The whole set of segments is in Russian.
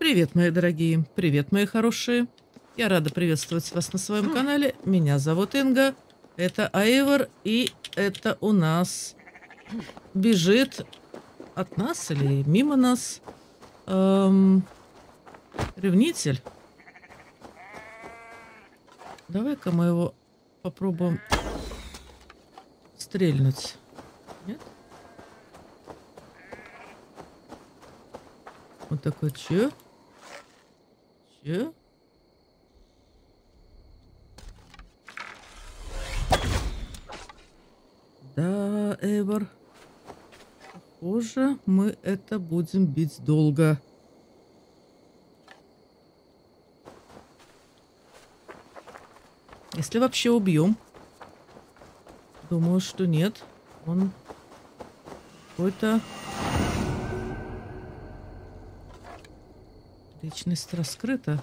Привет, мои дорогие, привет, мои хорошие. Я рада приветствовать вас на своем канале. Меня зовут Инга, это Айвор, и это у нас бежит от нас или мимо нас ревнитель. Давай-ка мы его попробуем стрельнуть. Нет? Он такой, чё? Чё? Да, Эйвор. Похоже, мы это будем бить долго. Если вообще убьем. Думаю, что нет. Он какой-то... Личность раскрыта.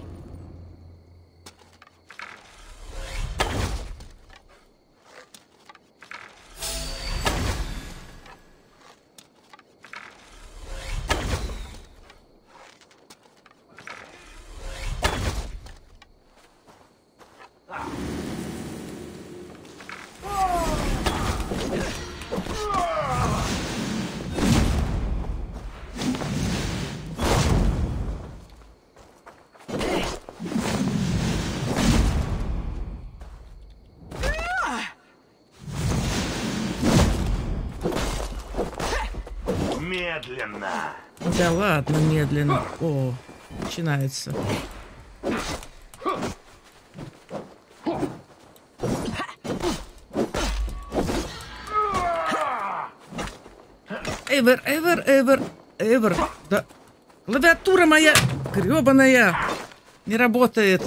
Медленно. Да ладно, медленно. О, начинается. Эйвор. Да. Клавиатура моя гребаная не работает.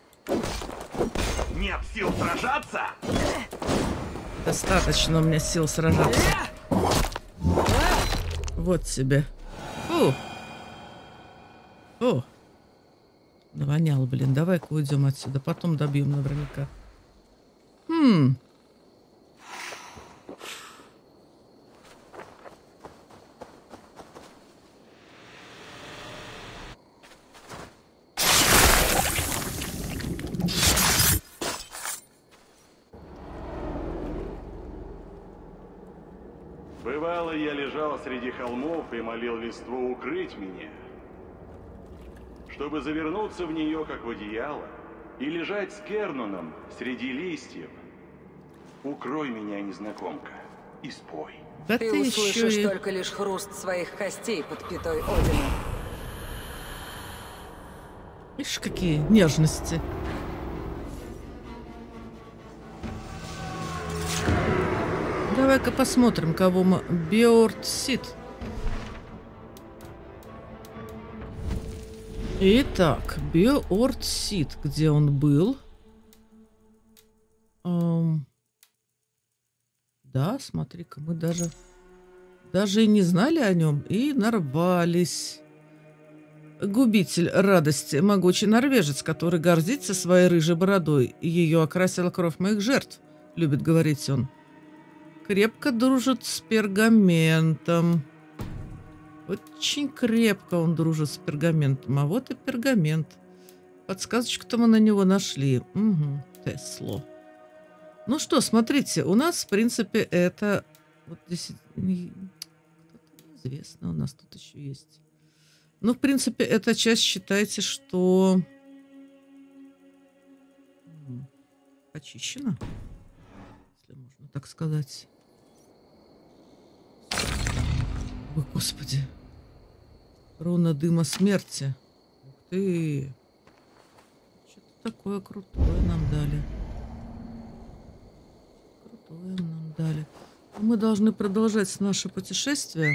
Нет сил сражаться? Достаточно у меня сил сражаться. Вот тебе. Фу. Фу. Навонял, блин. Давай-ка уйдем отсюда. Потом добьем наверняка. Бывало, я лежал среди холмов и молил листву укрыть меня, чтобы завернуться в нее, как в одеяло, и лежать с Кернуном среди листьев. Укрой меня, незнакомка, и спой. Да Ты услышишь только лишь хруст своих костей под пятой Одина. Видишь, какие нежности. Давай-ка посмотрим, кого мы... Бьорд Сид. Итак, Бьорд Сид. Где он был? Да, смотри-ка, мы даже и не знали о нем. И нарвались. Губитель радости. Могучий норвежец, который гордится своей рыжей бородой. Ее окрасила кровь моих жертв, любит говорить он. Крепко дружит с пергаментом. Очень крепко он дружит с пергаментом. А вот и пергамент. Подсказочку-то мы на него нашли. Угу, Тесло. Ну что, смотрите, у нас, в принципе, это... Вот здесь... Неизвестно, у нас тут еще есть. Ну, в принципе, эта часть считайте, что... Очищена. Если можно так сказать. Ой, господи. Руна дыма смерти. Ух ты. Что-то такое крутое нам дали. Крутое нам дали. Мы должны продолжать наше путешествие.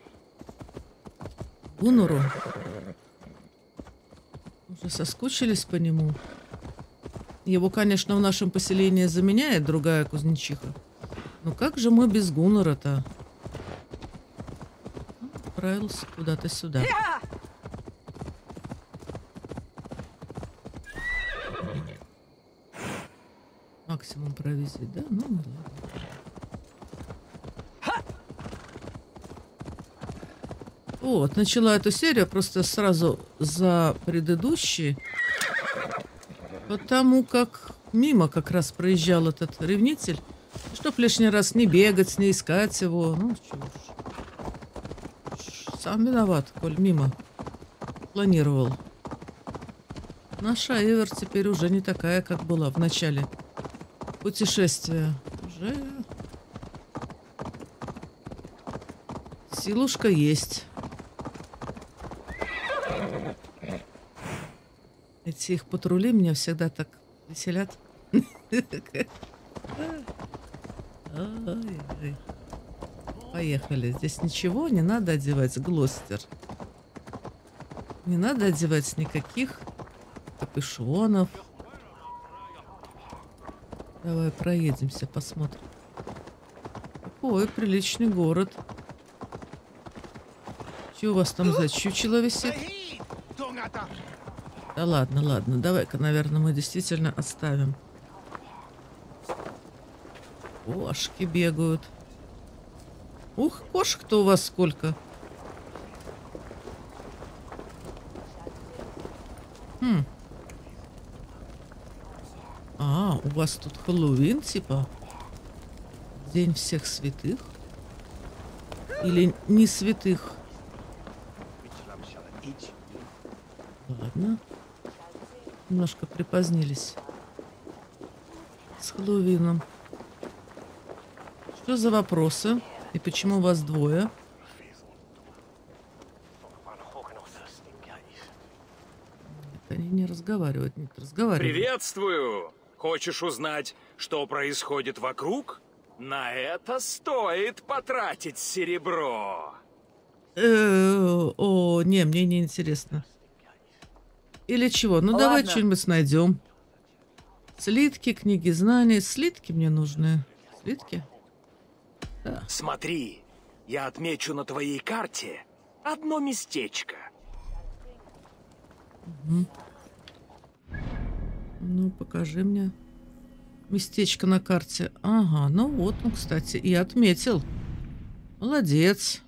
Гуннуру. Уже соскучились по нему. Его, конечно, в нашем поселении заменяет другая кузнечиха. Но как же мы без Гуннура-то? Отправился куда-то сюда. Максимум провизии, да? Ну ладно. Вот, начала эту серию просто сразу за предыдущей, потому как мимо как раз проезжал этот ревнитель, чтоб лишний раз не бегать, не искать его. Ну, чё уж. Сам виноват, коль мимо планировал. Наша Эвер теперь уже не такая, как была в начале путешествия. Уже силушка есть. Эти их патрули меня всегда так веселят. Поехали. Здесь ничего не надо одевать, Глостер. Не надо одевать никаких капюшонов. Давай проедемся, посмотрим. Ой, приличный город. Что у вас там за чучело висит? Да ладно, ладно. Давай-ка, наверное, мы действительно оставим. Кошки бегают. Ух, кошек-то у вас сколько. А, у вас тут Хэллоуин, типа? День всех святых? Или не святых? Ладно. Немножко припозднились с Хэллоуином. Что за вопросы? И почему вас двое? Они не разговаривают, нет, разговаривают. Приветствую! Хочешь узнать, что происходит вокруг? На это стоит потратить серебро. О, не, мне не интересно. Или чего? Ну, давай что-нибудь найдем. Слитки, книги знаний. Слитки мне нужны. Слитки? Да. Смотри, я отмечу на твоей карте одно местечко. Угу. Ну, покажи мне местечко на карте. Ага, ну вот он, кстати, и отметил. Молодец.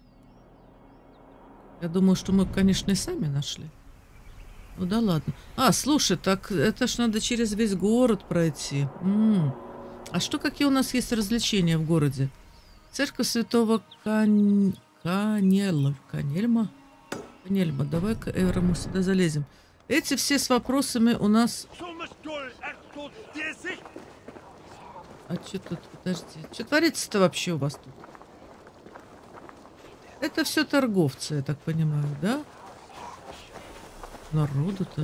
Я думаю, что мы, конечно, и сами нашли. Ну да ладно. А, слушай, так это ж надо через весь город пройти. А что, какие у нас есть развлечения в городе? Церковь Святого Канельма. Давай-ка, Эвра, мы сюда залезем. Эти все с вопросами у нас... А что тут? Подожди. Что творится-то вообще у вас тут? Это все торговцы, я так понимаю, да? Народу-то.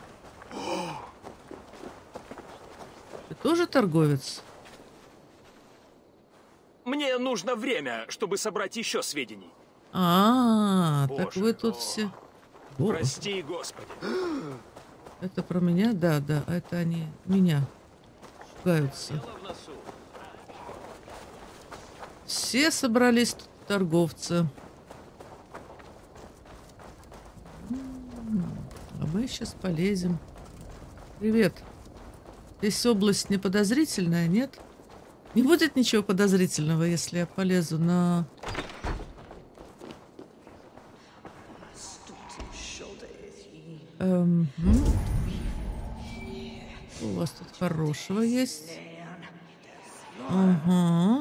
Ты тоже торговец? Мне нужно время, чтобы собрать еще сведений. Так вы тут все... Прости, Господи. Это про меня? Да, да. А это они меня шугаются. Все собрались тут торговцы. А мы сейчас полезем. Привет. Здесь область не подозрительная, нет? Не будет ничего подозрительного, если я полезу на... У вас тут хорошего есть. Ага.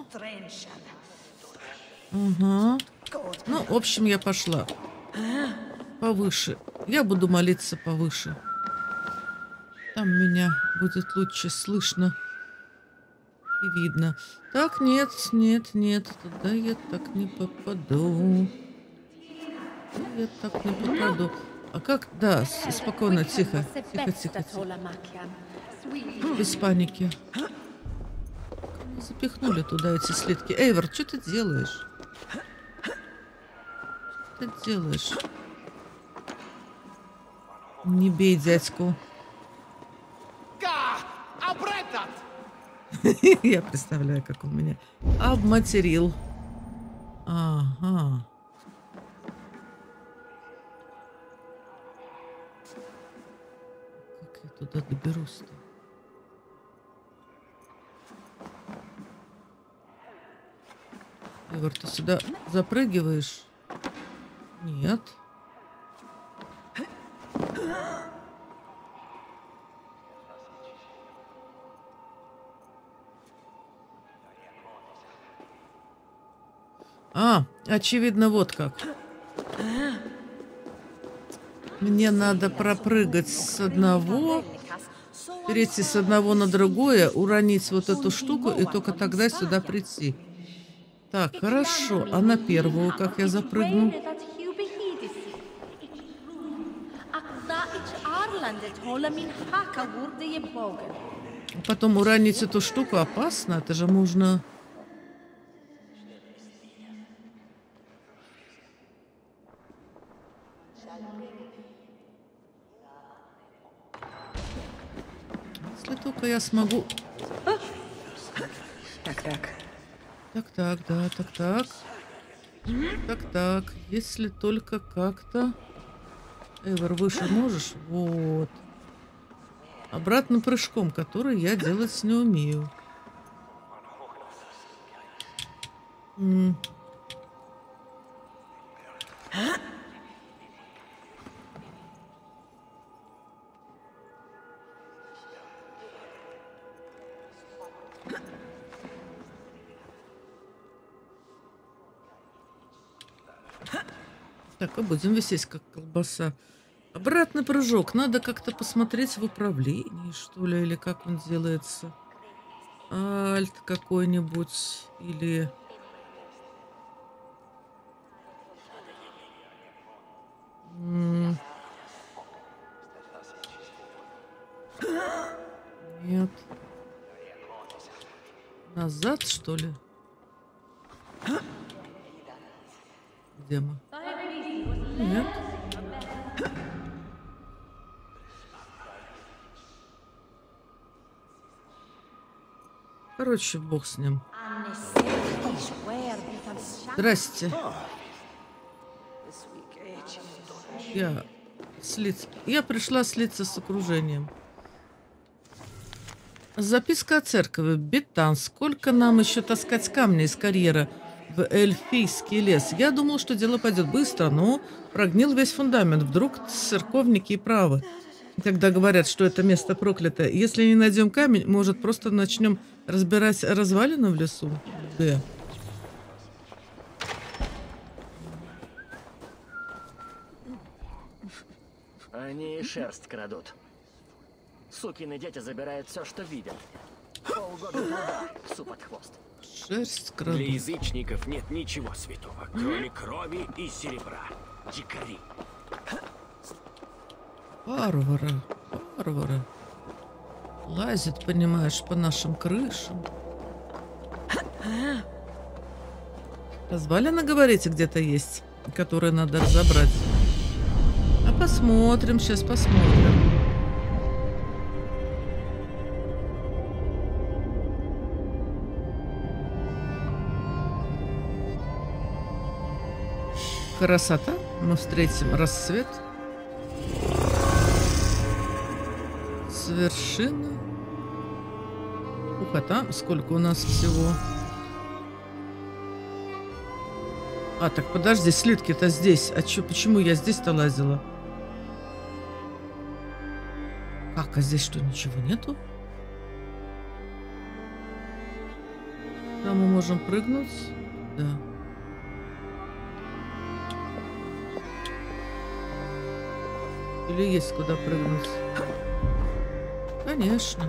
Ага. Ну, в общем, я пошла. Повыше. Я буду молиться повыше. Там меня будет лучше слышно и видно. Так, нет. Туда я так не попаду. Я так не попаду. А как? Да, спокойно, тихо. Тихо. Без паники. Запихнули туда эти слитки. Эйвор, что ты делаешь? Что ты делаешь? Не бей дядьку. Я представляю, как он меня обматерил. Ага. Как я туда доберусь-то? Эйвор, ты сюда запрыгиваешь? Нет. Очевидно, вот как. Мне надо пропрыгать с одного, перейти с одного на другое, уронить вот эту штуку и только тогда сюда прийти. Так, хорошо. А на первую как я запрыгну? Потом уронить эту штуку опасно. Это же можно... Если только я смогу... Так. Так, да, так. Так. Если только как-то... Эвер, выше можешь? Вот. Обратным прыжком, который я делать не умею. Так, а будем висеть, как колбаса. Обратный прыжок. Надо как-то посмотреть в управлении, что ли, или как он делается. Альт какой-нибудь, или... Нет. Назад, что ли? Где мы? Нет. Короче, бог с ним. Здрасте. Я пришла слиться с окружением. Записка от церкви. Бетан, сколько нам еще таскать камни из карьера в эльфийский лес? Я думал, что дело пойдет быстро, но прогнил весь фундамент. Вдруг церковники и правы, когда говорят, что это место проклято. Если не найдем камень, может, просто начнем разбирать развалины в лесу? Да. Они шерсть крадут. Сукины дети забирают все, что видят. Полгода труда, псу под хвост. Шерсть крадут. Для язычников нет ничего святого, кроме крови и серебра. Дикари. Варвары. Лазят, понимаешь, по нашим крышам. Развалины, говорите, где-то есть, которые надо разобрать. А посмотрим, сейчас посмотрим. Красота. Мы встретим рассвет. С вершины. Ух, а там сколько у нас всего. А, так подожди, слитки-то здесь. А чё, почему я здесь-то лазила? Как, а здесь что, ничего нету? Там мы можем прыгнуть. Да. Или есть куда прыгнуть? Конечно.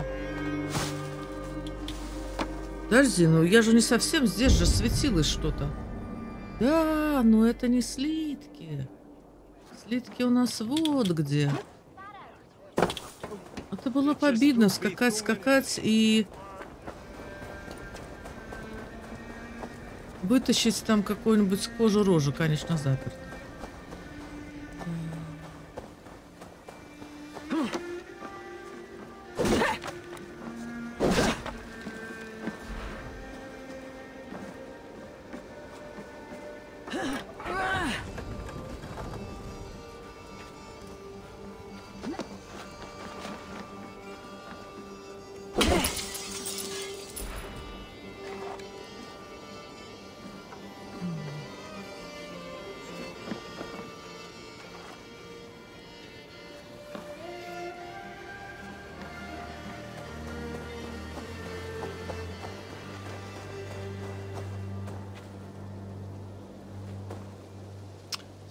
Подожди, ну я же не совсем, здесь же светилось что-то. Да, но это не слитки. Слитки у нас вот где. Это было победно, скакать и вытащить там какую-нибудь кожу-рожу, конечно, заперто.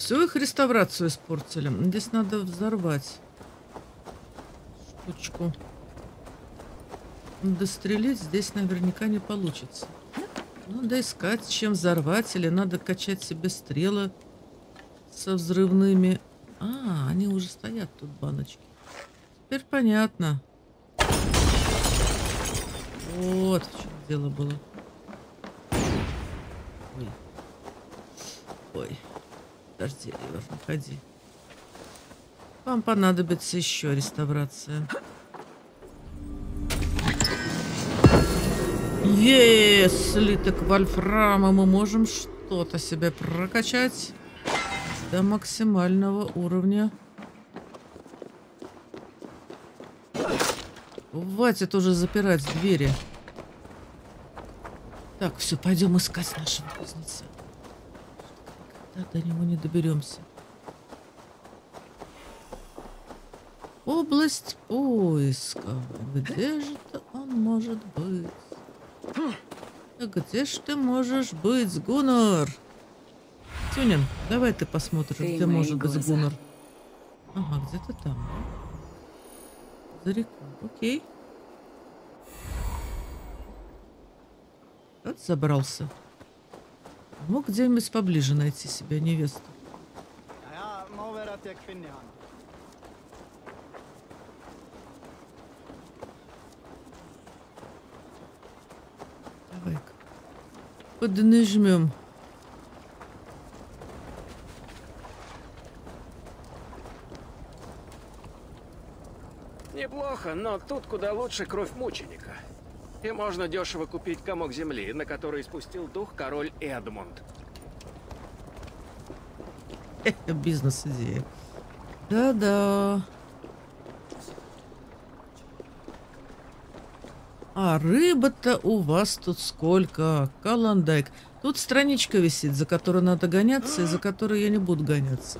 Всю их реставрацию испортили. Здесь надо взорвать штучку. Дострелить здесь наверняка не получится. Надо искать, чем взорвать, или надо качать себе стрелы со взрывными. А, они уже стоят тут, баночки. Теперь понятно. Вот в чем дело было. Ой. Ой. Подожди, Эйвор, не ходи. Вам понадобится еще реставрация. Слиток вольфрама. Мы можем что-то себе прокачать до максимального уровня. Хватит уже запирать двери. Так, все, пойдем искать нашего кузнеца. Когда до него не доберемся. Область поиска. Где же он может быть? Где ж ты можешь быть, Гуннар? Тюнин, давай ты посмотришь, Ты где мои может быть глаза. Гуннар. Ага, где-то там. За реку. Окей. Вот забрался. Мог где-нибудь поближе найти себе невесту. Ja, må være at jeg finner han. Давай-ка. Поднажмем. Неплохо, но тут куда лучше кровь мученика. И можно дешево купить комок земли, на который спустил дух король Эдмунд. Бизнес-идея. Да-да. А рыба-то у вас тут сколько? Каландайк. Тут страничка висит, за которой надо гоняться, и за которой я не буду гоняться.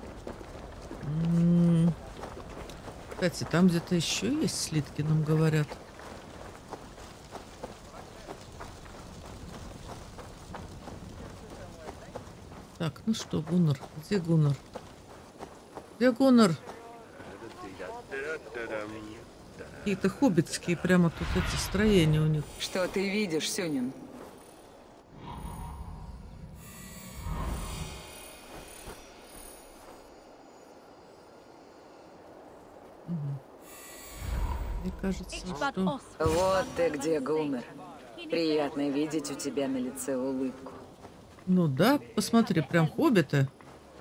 Кстати, там где-то еще есть слитки, нам говорят. Так, ну что, Гуннар? Где Гуннар? Где Гуннар? Какие-то хоббитские прямо тут эти строения у них. Что ты видишь, Сюнин? Мне кажется, что... Вот ты где, Гуннар. Приятно видеть у тебя на лице улыбку. Ну да, посмотри, прям хоббиты.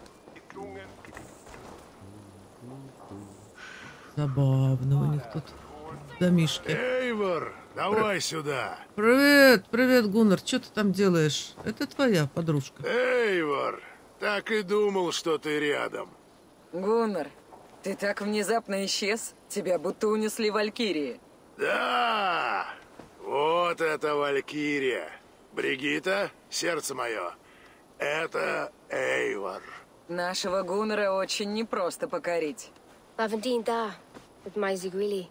Забавно у них тут домишки. Эйвор, давай сюда. Привет, привет, Гуннар. Что ты там делаешь? Это твоя подружка. Эйвор, так и думал, что ты рядом. Гуннар, ты так внезапно исчез. Тебя будто унесли валькирии. Да, вот это Валькирия. Бригитта, сердце мое, это Эйвор. Нашего Гуннара очень непросто покорить. Lavendine da, with Maisie Greeley.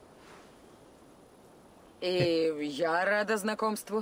И я рада знакомству.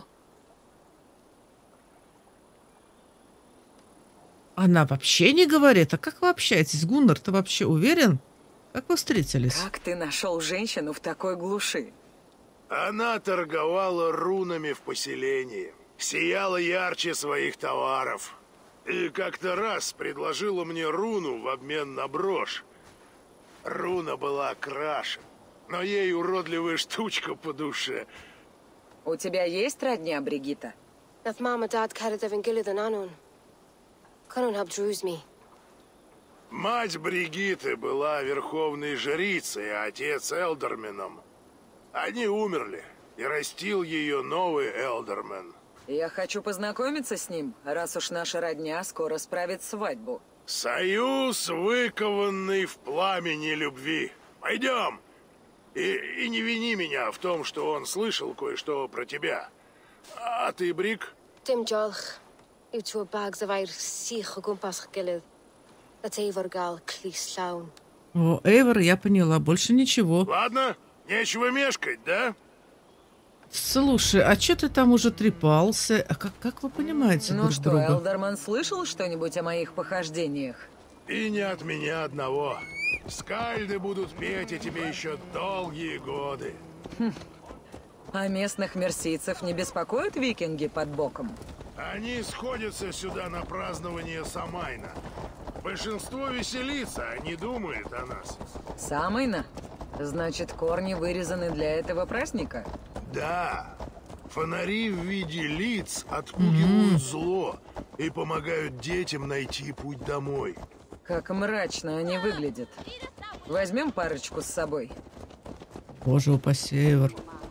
Она вообще не говорит. А как вы общаетесь? Гуннар, ты вообще уверен? Как вы встретились? Как ты нашел женщину в такой глуши? Она торговала рунами в поселении, сияла ярче своих товаров. И как-то раз предложила мне руну в обмен на брошь. Руна была окрашена, но ей уродливая штучка по душе. У тебя есть родня, Бригитта? Nath Mam a Dad carried Evan Gillidan Anun. Couldn't help drues me. Мать Бригитты была верховной жрицей, а отец Элдерменом. Они умерли, и растил ее новый Элдермен. Я хочу познакомиться с ним, раз уж наша родня скоро справит свадьбу. Союз, выкованный в пламени любви. Пойдем. И не вини меня в том, что он слышал кое-что про тебя. А ты, Брик? Dim jolch. Yw two bags of air sich o gwmpas gilydd. That's Eivor gal clis llawn. О, Эйвор, я поняла. Больше ничего. Ладно, нечего мешкать, да? Слушай, а что ты там уже трепался? А как вы понимаете Ну друг что, друга? Элдерман слышал что-нибудь о моих похождениях? И не от меня одного. Скальды будут петь о тебе еще долгие годы. А местных мерсийцев не беспокоят викинги под боком? Они сходятся сюда на празднование Самайна. Большинство веселится, а не думает о нас. Самайна? Значит, корни вырезаны для этого праздника? Да. Фонари в виде лиц отпугивают зло и помогают детям найти путь домой. Как мрачно они выглядят. Возьмем парочку с собой. Боже упаси, Эйвор.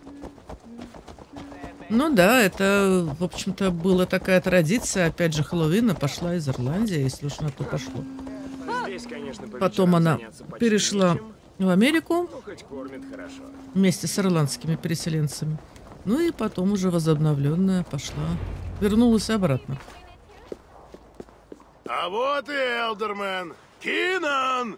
Ну да, это, в общем-то, была такая традиция, опять же, Хэллоуина пошла из Ирландии, если уж на то пошло. Здесь, конечно, по Потом вечерам она заняться почти перешла нечем, в Америку но хоть кормит хорошо. вместе с ирландскими переселенцами. Ну и потом уже возобновленная пошла, вернулась обратно. А вот и Элдермен. Кинан!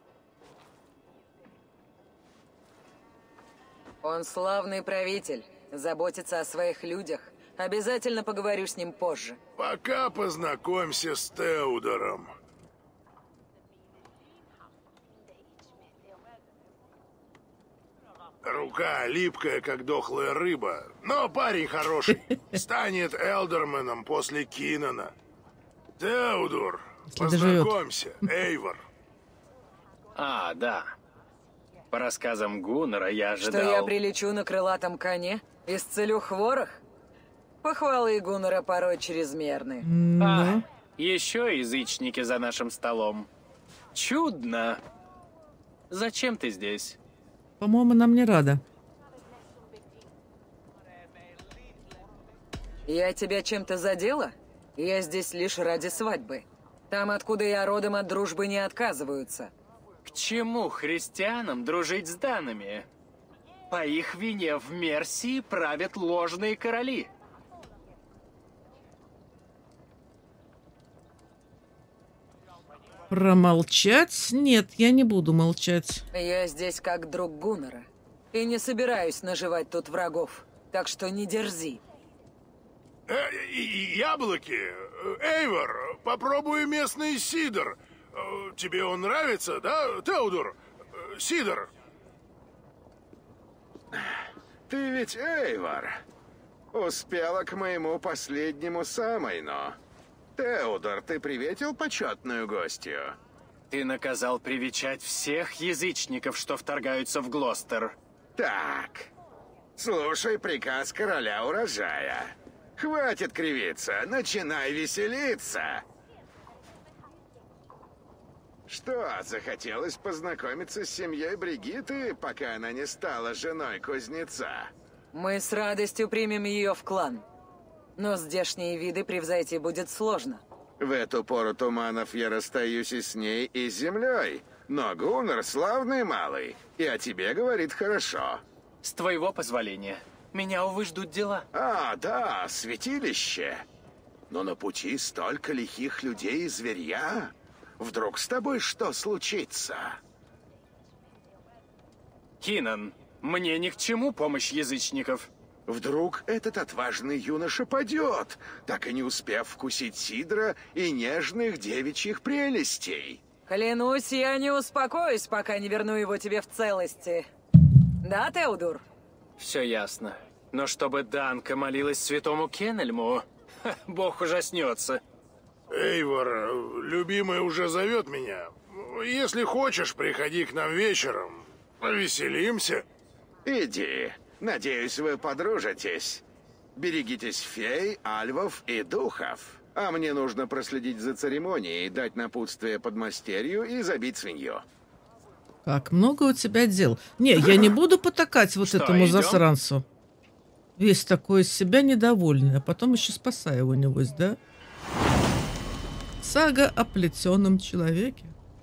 Он славный правитель, заботится о своих людях. Обязательно поговорю с ним позже. Пока познакомься с Теодором. Рука липкая, как дохлая рыба, но парень хороший. Станет Элдерменом после Кинана. Теодор, Если доживет. познакомься, Эйвор. А, да. По рассказам Гуннера я ожидал... Что я прилечу на крылатом коне? Исцелю хворох? Похвалы Гуннера порой чрезмерны. Ну, Еще язычники за нашим столом. Чудно. Зачем ты здесь? по-моему, нам не рада. Я тебя чем-то задела? Я здесь лишь ради свадьбы. Там, откуда я родом, от дружбы не отказываются. К чему христианам дружить с данными? По их вине в Мерсии правят ложные короли. Промолчать? Нет, я не буду молчать. Я здесь как друг Гуннера. И не собираюсь наживать тут врагов. Так что не дерзи. Яблоки? Эйвор, попробуй местный сидр. Тебе он нравится, да, Теодор? Сидр. Ты ведь Эйвор. Успела к моему последнему Самайну. Теодор, ты приветил почетную гостью? Ты наказал привечать всех язычников, что вторгаются в Глостер. Так, слушай приказ короля урожая. Хватит кривиться, начинай веселиться. Что, захотелось познакомиться с семьей Бригитты, пока она не стала женой кузнеца? Мы с радостью примем ее в клан. Но здешние виды превзойти будет сложно. В эту пору туманов я расстаюсь и с ней, и с землей. Но Гуннер славный малый, и о тебе говорит хорошо. С твоего позволения. Меня, увы, ждут дела. А, да, святилище. Но на пути столько лихих людей и зверья. Вдруг с тобой что случится? Кинан, мне ни к чему помощь язычников. Вдруг этот отважный юноша падет, так и не успев вкусить сидра и нежных девичьих прелестей. Клянусь, я не успокоюсь, пока не верну его тебе в целости. Да, Теодор? Все ясно. Но чтобы Данка молилась святому Кеннельму, бог ужаснется. Эйвор, любимая уже зовет меня. Если хочешь, приходи к нам вечером. Повеселимся. Иди. Надеюсь, вы подружитесь. Берегитесь фей, альвов и духов. А мне нужно проследить за церемонией, дать напутствие подмастерью и забить свинью. Как много у тебя дел. Не, я не буду потакать вот Что, этому идем? засранцу. Весь такой из себя недовольный, а потом еще спасаю его, небось, да? Сага о плетеном человеке.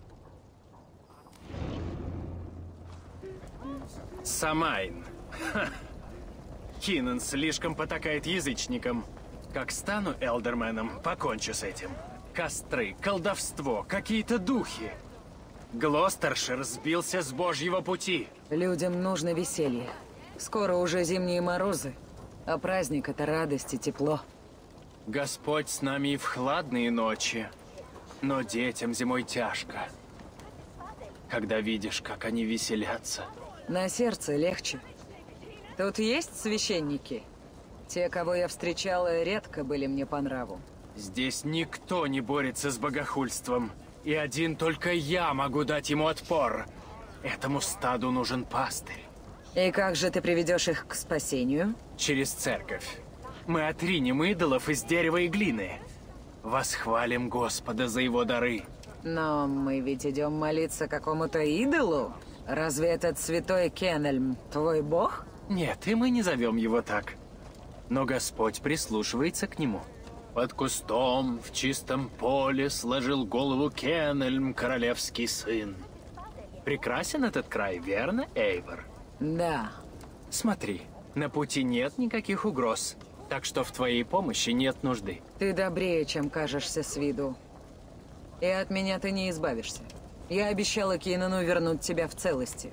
Самайн. Ха. Кинан слишком потакает язычникам. Как стану элдерменом, покончу с этим. Костры, колдовство, какие-то духи. Глостершир сбился с божьего пути. Людям нужно веселье. Скоро уже зимние морозы. А праздник — это радость и тепло. Господь с нами и в хладные ночи. Но детям зимой тяжко. Когда видишь, как они веселятся. На сердце легче. Тут есть священники? Те, кого я встречала, редко были мне по нраву. Здесь никто не борется с богохульством. И один только я могу дать ему отпор. Этому стаду нужен пастырь. И как же ты приведешь их к спасению? Через церковь. Мы отринем идолов из дерева и глины. Восхвалим Господа за его дары. Но мы ведь идем молиться какому-то идолу. Разве этот святой Кеннельм твой бог? Нет, и мы не зовем его так. Но Господь прислушивается к нему. Под кустом в чистом поле сложил голову Кеннельм, королевский сын. Прекрасен этот край, верно, Эйвор? Да. Смотри, на пути нет никаких угроз, так что в твоей помощи нет нужды. Ты добрее, чем кажешься с виду. И от меня ты не избавишься. Я обещала Кинану вернуть тебя в целости.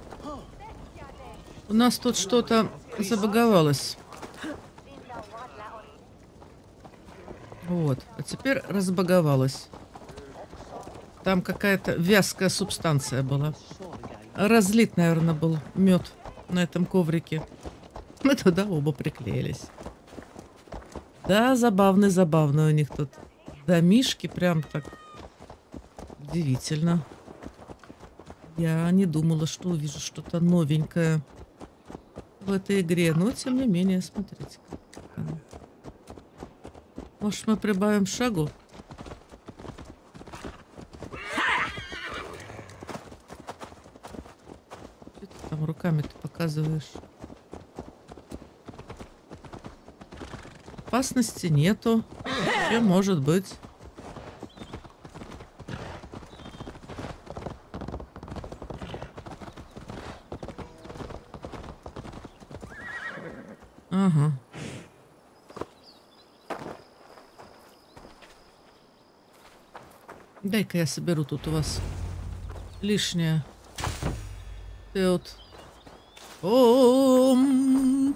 У нас тут что-то забаговалось. Вот, а теперь разбаговалось. Там какая-то вязкая субстанция была. Разлит, наверное, был мед на этом коврике. Мы туда оба приклеились. Да, забавно у них тут. Домишки прям так удивительно. Я не думала, что увижу что-то новенькое в этой игре. Но, тем не менее, смотрите. Может, мы прибавим шагу? Что ты там руками-то показываешь? Опасности нету. Все может быть. Ага. Дай-ка я соберу тут у вас лишнее. Ты вот... Ом!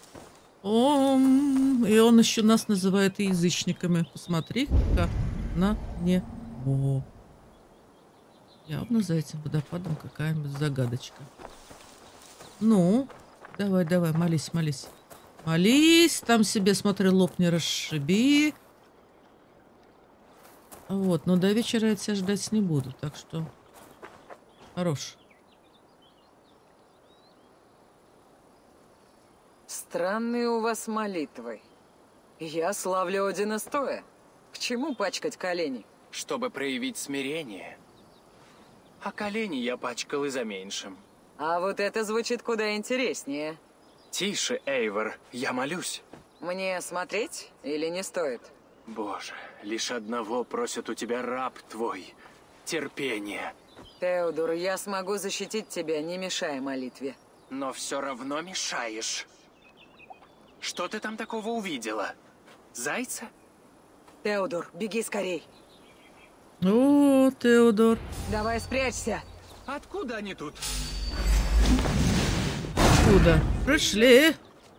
Ом! И он еще нас называет язычниками. Посмотри-ка на него. Явно за этим водопадом какая-нибудь загадочка. Ну, давай, молись. Молись, там себе, смотри, лоб не расшиби. Вот, но до вечера я тебя ждать не буду, так что хорош. Странные у вас молитвы. Я славлю Одина стоя. К чему пачкать колени? Чтобы проявить смирение. А колени я пачкал и за меньшим. А вот это звучит куда интереснее. Тише, Эйвор, я молюсь. Мне смотреть или не стоит? Боже, лишь одного просит у тебя раб твой. Терпение. Теодор, я смогу защитить тебя, не мешая молитве. Но все равно мешаешь. Что ты там такого увидела? Зайца? Теодор, беги скорей. О, Теодор. Давай спрячься. Откуда они тут? Откуда? Пришли.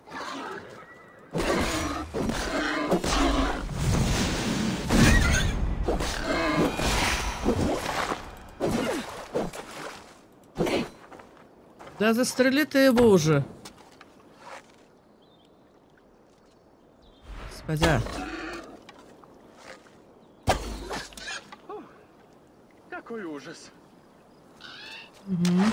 Да застрели ты его уже. Господи. Какой ужас. Угу.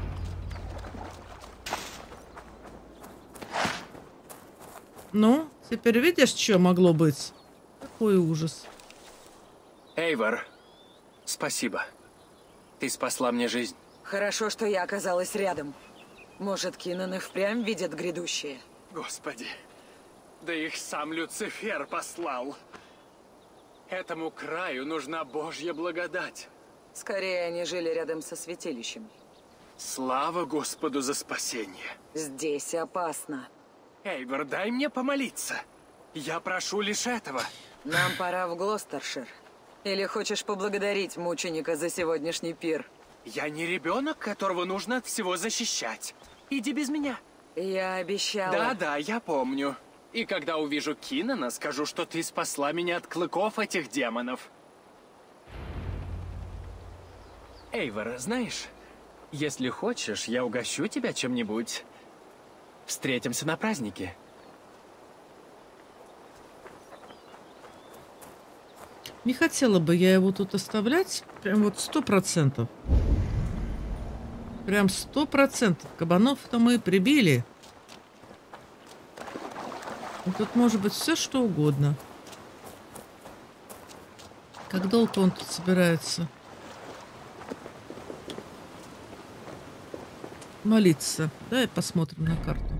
Ну, теперь видишь, что могло быть? Какой ужас. Эйвор, спасибо. Ты спасла мне жизнь. Хорошо, что я оказалась рядом. Может, Кинан и впрямь видит грядущее? Господи, да их сам Люцифер послал. Этому краю нужна Божья благодать. Скорее, они жили рядом со святилищем. Слава Господу за спасение. Здесь опасно. Эйвор, дай мне помолиться. Я прошу лишь этого. Нам пора в Глостершир. Или хочешь поблагодарить мученика за сегодняшний пир? Я не ребенок, которого нужно от всего защищать. Иди без меня. Я обещала. Да, я помню. И когда увижу Кинана, скажу, что ты спасла меня от клыков этих демонов. Эйвор, знаешь, если хочешь, я угощу тебя чем-нибудь. Встретимся на празднике. Не хотела бы я его тут оставлять. Прям вот 100%. Прям 100%. Кабанов-то мы прибили. И тут может быть все, что угодно. Как долго он тут собирается молиться? Давай посмотрим на карту.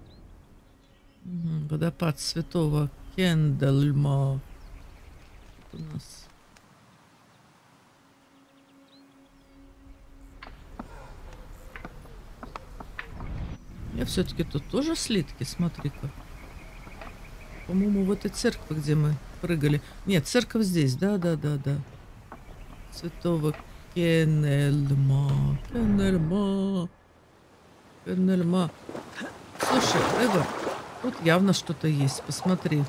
Водопад Святого Кендельма. У нас я все-таки тут тоже слитки, смотри-ка. По-моему, в этой церкви, где мы прыгали. Нет, церковь здесь, да. Святого Кенельма. Кенельма. Слушай, Эвер, тут явно что-то есть, посмотри.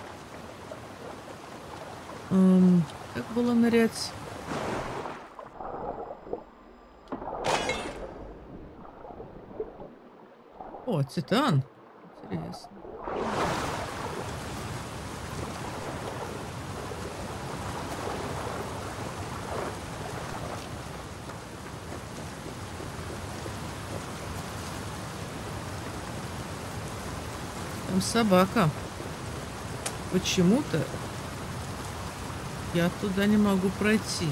Как было нырять? О, Титан. Интересно. Там собака. Почему-то я туда не могу пройти.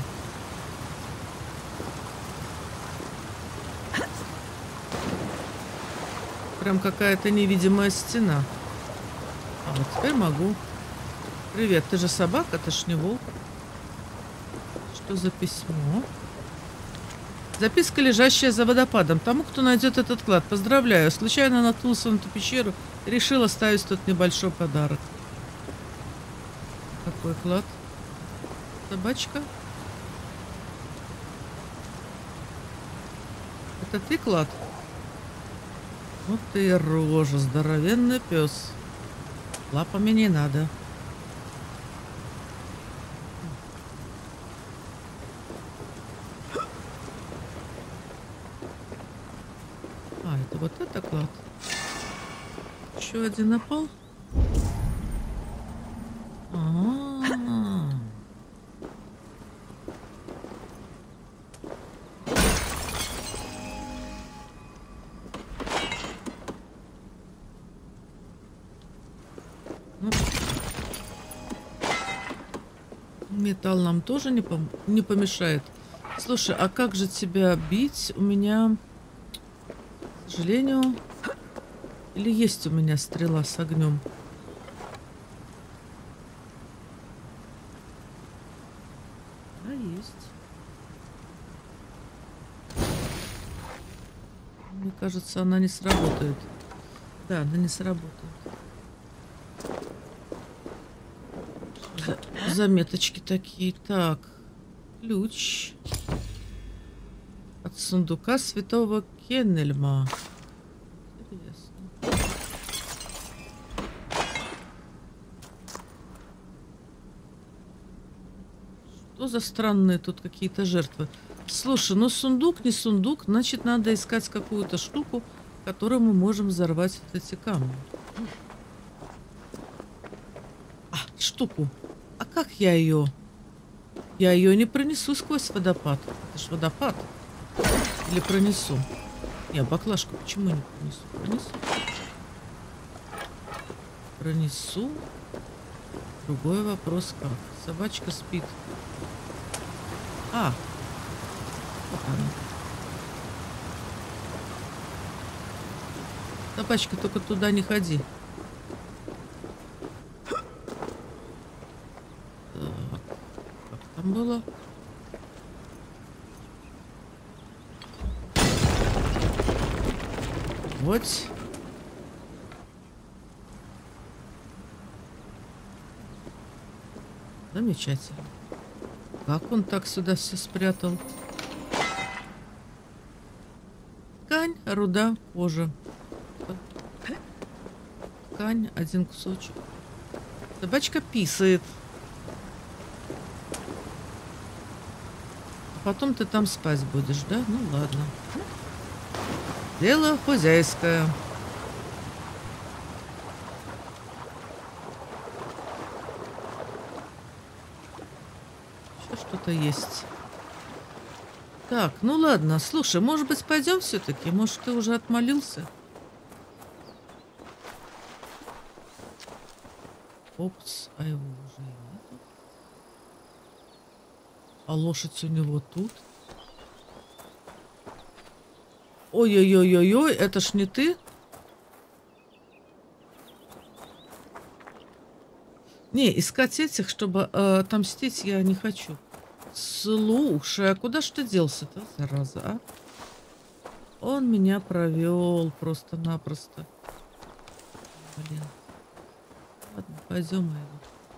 Прям какая-то невидимая стена. А вот теперь могу. Привет, ты же собака, ты ж не волк. Что за письмо? Записка, лежащая за водопадом. Тому, кто найдет этот клад, поздравляю. Случайно наткнулся на эту пещеру и решил оставить тут небольшой подарок. Какой клад? Собачка? Это ты, клад? Вот ты и рожа, здоровенный пес. Лапами не надо. А, это вот это клад. Еще один напал. Металл нам тоже не помешает. Слушай, а как же тебя бить? У меня, к сожалению, или есть у меня стрела с огнем? Да, есть. Мне кажется, она не сработает. Да, она не сработает. Заметочки такие. Так. Ключ. От сундука Святого Кенельма. Интересно. Что за странные тут какие-то жертвы? Слушай, ну сундук не сундук, значит, надо искать какую-то штуку, которую мы можем взорвать вот эти камни. А, штуку. А как я ее? Я ее не пронесу сквозь водопад. Это ж водопад. Или пронесу? Не, баклажку почему не пронесу? Пронесу. Пронесу. Другой вопрос как? Собачка спит. А. Вот она. Собачка, только туда не ходи. Там было. Вот. Замечательно. Как он так сюда все спрятал? Ткань, руда, кожа. Ткань, один кусочек. Собачка писает. Потом ты там спать будешь, да? Ну ладно. Дело хозяйское. Еще что-то есть. Так, ну ладно. Слушай, может быть, пойдем все-таки? Может, ты уже отмолился? Опс, а его уже нету. А лошадь у него тут. Ой-ой-ой-ой-ой, это ж не ты? Не, искать этих, чтобы отомстить, я не хочу. Слушай, а куда ж ты делся-то, зараза, а? Он меня провел просто-напросто. Блин. Ладно, пойдем, Айва.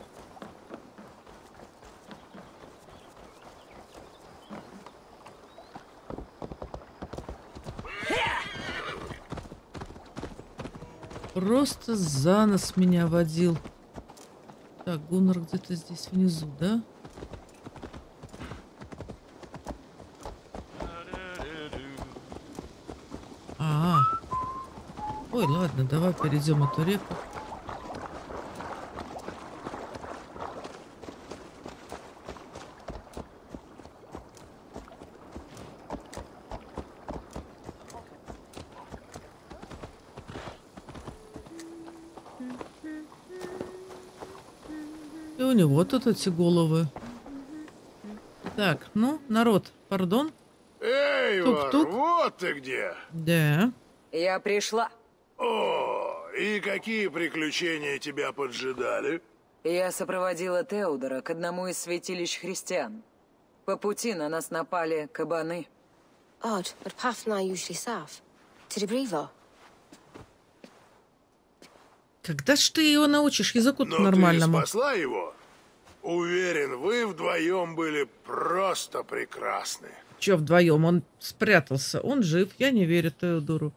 Просто за нос меня водил. Так, Гуннар где-то здесь внизу, да? Ой, ладно, давай перейдем эту реку. И у него тут эти головы. Так, ну, народ, пардон. Эйвор, Тук-тук. вот ты где. Да. Я пришла. О, и какие приключения тебя поджидали? Я сопроводила Теодора к одному из святилищ христиан. По пути на нас напали кабаны. Odd, but path and I usually serve. To the Brevo. Когда ж ты его научишь языку Но нормальному? ты спасла его? Уверен, вы вдвоем были просто прекрасны. Че вдвоем? Он спрятался. Он жив. Я не верю Теодору.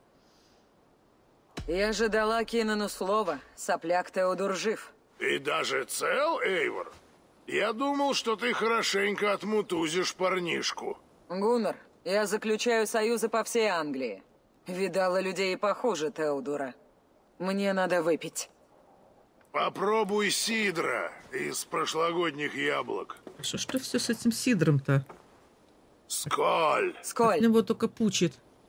Я же дала Кинану слово. Сопляк Теодор жив. И даже цел, Эйвор? Я думал, что ты хорошенько отмутузишь парнишку. Гуннар, я заключаю союзы по всей Англии. Видала людей и похуже Теодора. Мне надо выпить. Попробуй сидра из прошлогодних яблок. Что ж ты все с этим сидром-то? Сколь. Сколь. От него только пучит.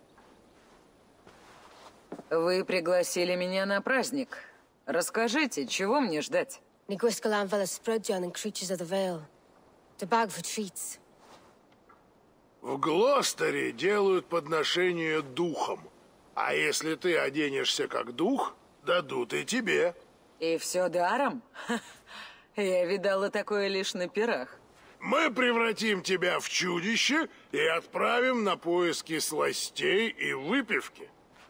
Вы пригласили меня на праздник. Расскажите, чего мне ждать? Nigwisgalan Vela Sprudjon and Creatures of the Vale. The bag for treats. В Глостере делают подношение духом. А если ты оденешься как дух, дадут и тебе. И все даром? Я видала такое лишь на пирах. Мы превратим тебя в чудище и отправим на поиски сластей и выпивки.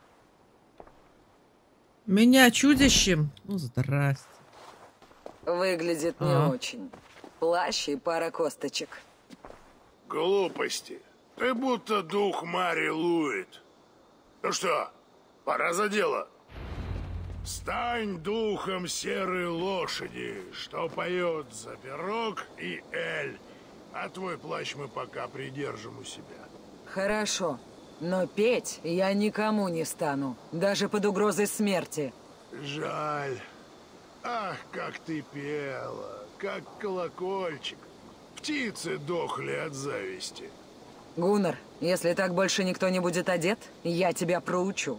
Меня чудищем? Ну, здрасте. Выглядит не очень. Плащ и пара косточек. Глупости. Ты будто дух Мари Луит. Ну что, пора за дело. Стань духом серой лошади, что поет за пирог и эль. А твой плащ мы пока придержим у себя. Хорошо. Но петь я никому не стану. Даже под угрозой смерти. Жаль. Ах, как ты пела, как колокольчик. Птицы дохли от зависти. Гуннар, если так больше никто не будет одет, я тебя проучу.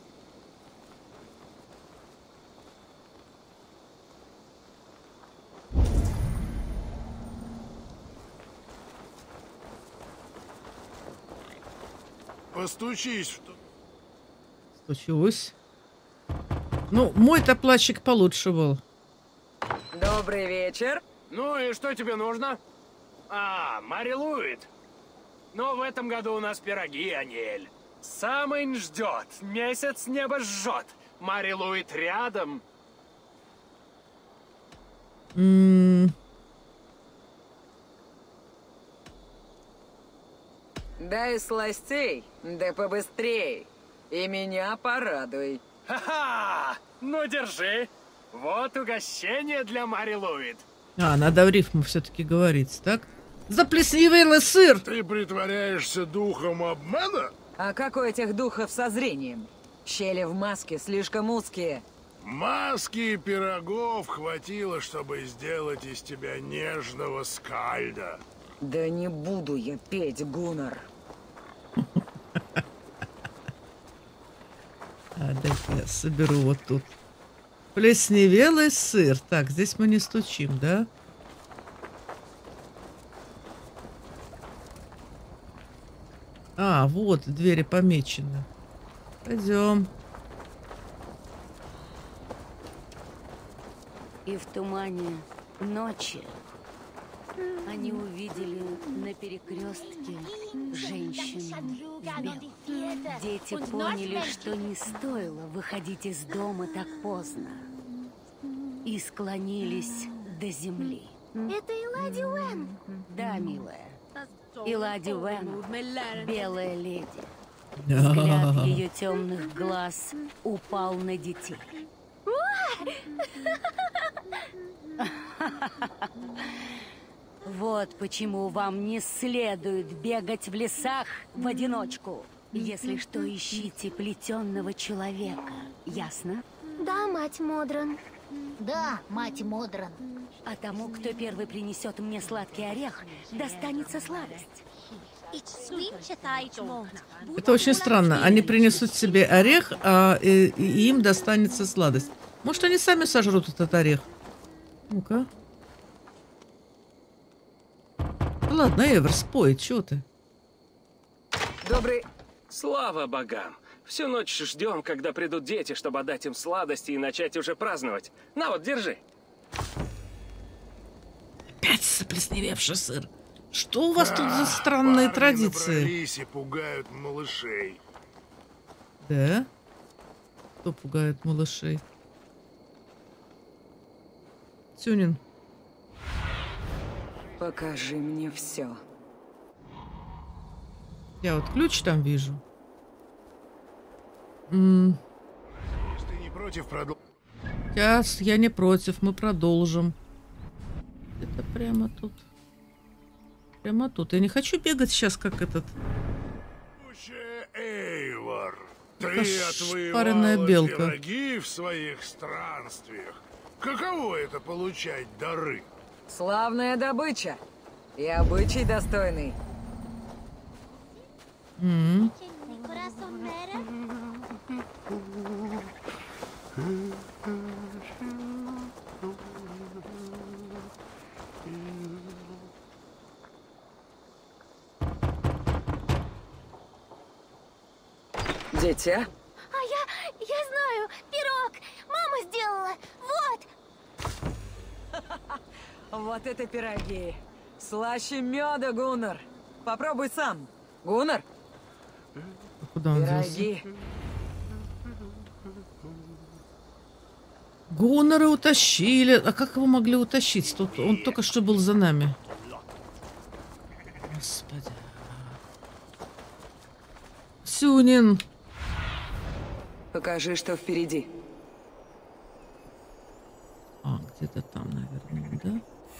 Постучись в... Стучусь. Ну, мой-то плащик получше был. Добрый вечер. Ну и что тебе нужно? А, Мари Луит. Но в этом году у нас пироги, а не эль. Самый ждет, месяц небо жжет. Мари Луит рядом. Дай сластей, да побыстрей. И меня порадуй. Ха-ха! Ну, держи. Вот угощение для Мари Луит. А, надо в рифму все-таки говорить, так? Заплесневелый сыр! Ты притворяешься духом обмана? А как у этих духов со зрением? Щели в маске слишком узкие. Маски и пирогов хватило, чтобы сделать из тебя нежного скальда. Да не буду я петь, Гуннар. Дай-ка я соберу вот тут. Плесневелый сыр. Так, здесь мы не стучим, да? А, вот, двери помечены. Пойдем. И в тумане ночи они увидели на перекрестке женщину в белом. Дети поняли, что не стоило выходить из дома так поздно. И склонились до земли. Это Илади Уэн. Да, милая. Илади Уэн, белая леди. Взгляд ее темных глаз упал на детей. Вот почему вам не следует бегать в лесах в одиночку. Если что, ищите плетенного человека. Ясно? Да, мать Модран. Да, мать Модран. А тому, кто первый принесет мне сладкий орех, достанется сладость. Это очень странно. Они принесут себе орех, и им достанется сладость. Может, они сами сожрут этот орех? Ну-ка. Ладно, Эверс, спой, чего ты? Добрый... Слава богам! Всю ночь ждем, когда придут дети, чтобы отдать им сладости и начать уже праздновать. На вот, держи. Опять заплесневевший сыр. Что у вас тут за странные традиции? И пугают малышей. Да? Кто пугает малышей? Тюнин. Покажи мне все. Я вот ключ там вижу. Если ты не против, Сейчас, я не против, мы продолжим. Это прямо тут. Прямо тут. Я не хочу бегать сейчас, как этот. Эйвор, Такая ты шпаренная отвоевала белка. пироги в своих странствиях. Каково это получать дары? Славная добыча. И обычай достойный. Дитя? А я знаю, пирог. Мама сделала. Вот. Вот это пироги. Слаще меда, Гуннар. Попробуй сам. Гуннар? Куда он делся? Пироги. Гуннера утащили. А как его могли утащить? Тут он только что был за нами. Господи. Сюнин. Покажи, что впереди. А, где-то там, наверное, да?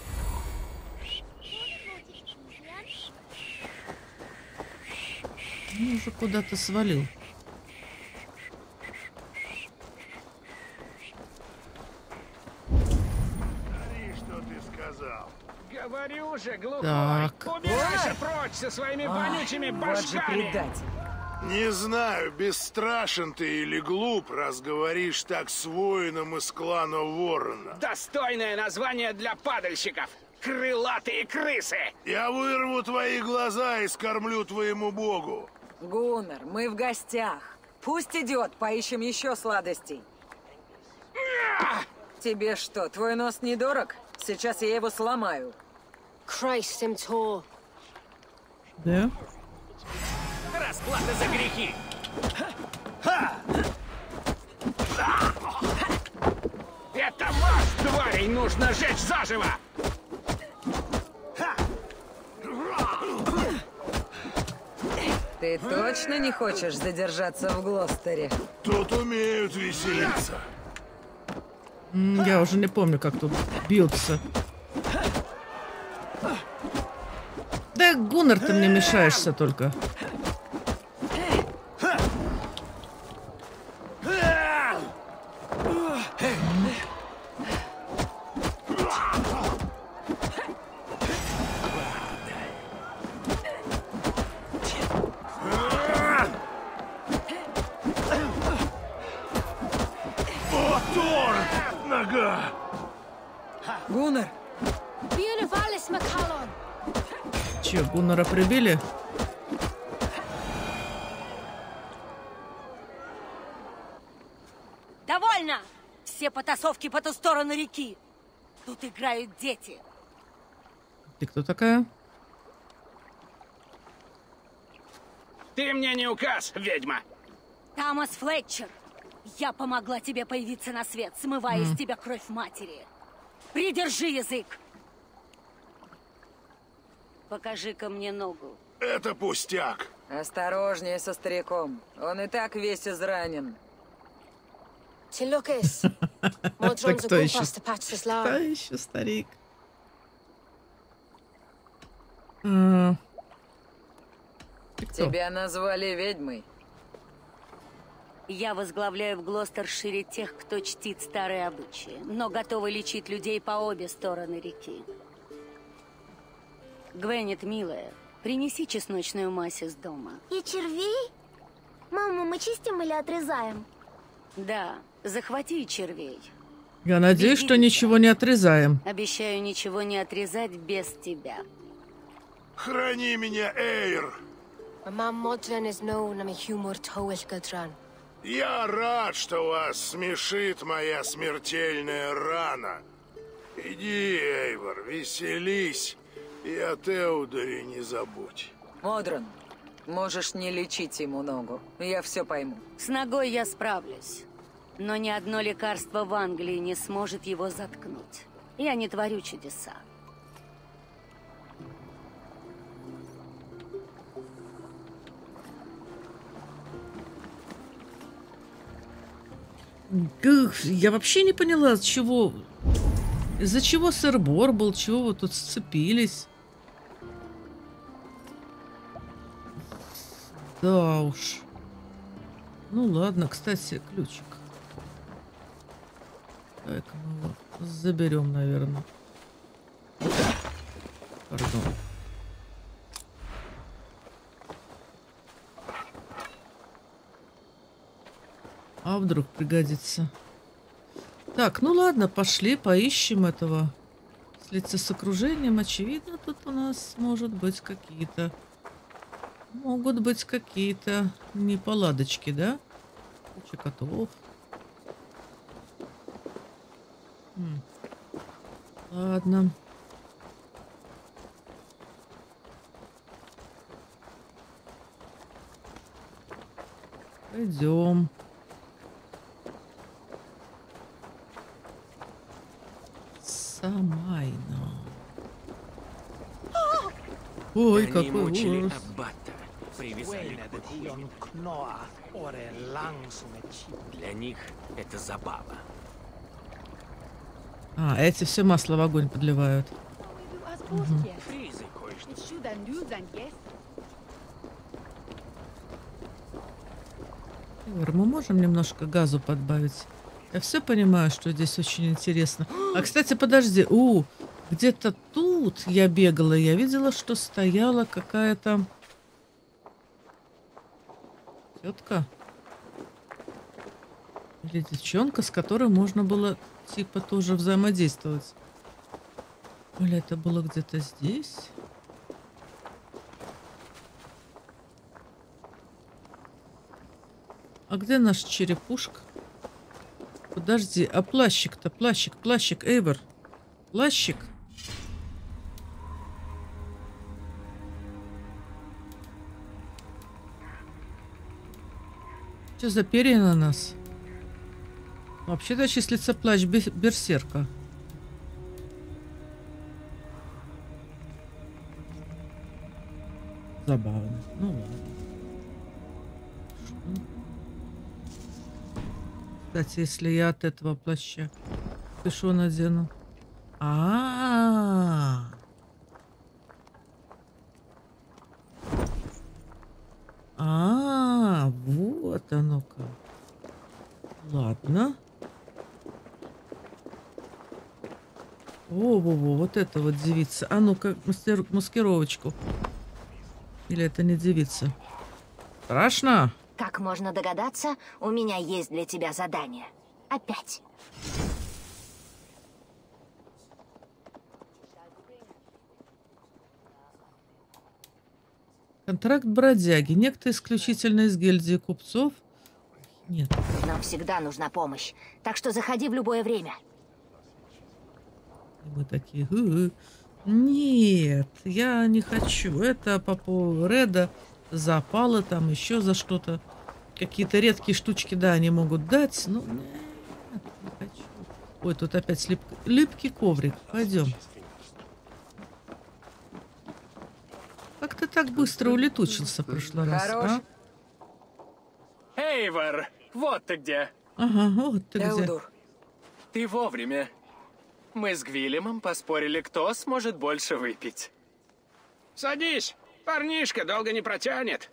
Ну, уже куда-то свалил. Что ты сказал? Говорю же, глухой. Так. Убирайся прочь со своими вонючими Вот же башками. предатель. Не знаю, бесстрашен ты или глуп, раз говоришь так с воином из клана Ворона. Достойное название для падальщиков. Крылатые крысы. Я вырву твои глаза и скормлю твоему богу. Гуннар, мы в гостях. Пусть идет, поищем еще сладостей. Тебе что, твой нос недорог? Сейчас я его сломаю. Christ, Simtor. Да? Расплата за грехи. Это вас, тварей, нужно сжечь заживо. Ты точно не хочешь задержаться в Глостере? Тут умеют веселиться. Я уже не помню, как тут бьются. Гуннар, ты мне мешаешься только. Нога! Гуннар! Че, Гуннара прибили? Довольно! Все потасовки по ту сторону реки. Тут играют дети. Ты кто такая? Ты мне не указ, ведьма! Томас Флетчер, я помогла тебе появиться на свет, смывая из тебя кровь матери. Придержи язык. Покажи-ка мне ногу. Это пустяк. Осторожнее со стариком. Он и так весь изранен. Это кто еще? Кто еще старик? Тебя назвали ведьмой. Я возглавляю в Глостершире тех, кто чтит старые обычаи, но готовы лечить людей по обе стороны реки. Гвенет, милая, принеси чесночную мазь из дома. И червей? Мама, мы чистим или отрезаем? Да, захвати и червей. Я надеюсь, что ничего не отрезаем. Обещаю ничего не отрезать без тебя. Храни меня, Эйр. Я рад, что вас смешит моя смертельная рана. Иди, Эйвор, веселись, и о Теодоре не забудь. Модран, можешь не лечить ему ногу. Я все пойму. С ногой я справлюсь. Но ни одно лекарство в Англии не сможет его заткнуть. Я не творю чудеса. Я вообще не поняла, из-за чего сыр-бор был, чего вы тут сцепились. Да уж. Ну ладно, кстати, ключик. Так, мы его заберем, наверное. Пардон. А вдруг пригодится. Так, ну ладно, пошли, поищем этого. Слиться с окружением, очевидно, тут у нас могут быть какие-то неполадочки, да? Куча котов. Ладно. Пойдем. Самайно. Ой, какой ужас. Аббата. Привязали к быку. Для них это забава. А, эти все масло в огонь подливают. Фризы кое-что. Егор, мы можем немножко газу подбавить? Я все понимаю, что здесь очень интересно. А, кстати, подожди. Где-то тут я бегала. Я видела, что стояла какая-то тетка. Или девчонка, с которой можно было типа тоже взаимодействовать. Или это было где-то здесь? А где наш черепушка? Подожди, а плащик-то? Плащик, Эйвор. Плащик. Что за перья на нас? Вообще-то числится плащ берсерка. Забавно. Ну ладно. Кстати, если я от этого плаща пишу надену. Вот оно как. Ладно. Во-во-во, вот это вот девица. А ну-ка, маскировочку. Или это не девица? Страшно? Как можно догадаться, у меня есть для тебя задание. Опять. Контракт бродяги. Некто исключительно из гильдии купцов. Нет. Нам всегда нужна помощь, так что заходи в любое время. И мы такие... Нет, я не хочу. Это по поводу Реда, запала там, еще за что-то. Какие-то редкие штучки, да, они могут дать, но нет, не хочу. Ой, тут опять липкий коврик. Пойдем. Как ты так быстро улетучился в прошлый раз, а? Эйвор, вот ты где. Ага, вот ты где. Ты вовремя. Мы с Гвилемом поспорили, кто сможет больше выпить. Садись, парнишка долго не протянет.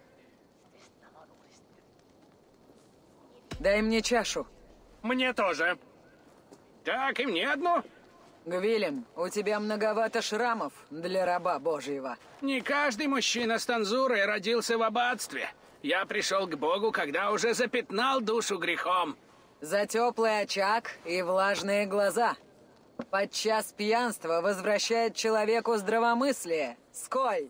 Дай мне чашу. Мне тоже. Так, и мне одну. Гвилем, у тебя многовато шрамов для раба Божьего. Не каждый мужчина с танзурой родился в аббатстве. Я пришел к Богу, когда уже запятнал душу грехом. За теплый очаг и влажные глаза. Подчас пьянство возвращает человеку здравомыслие. Сколь!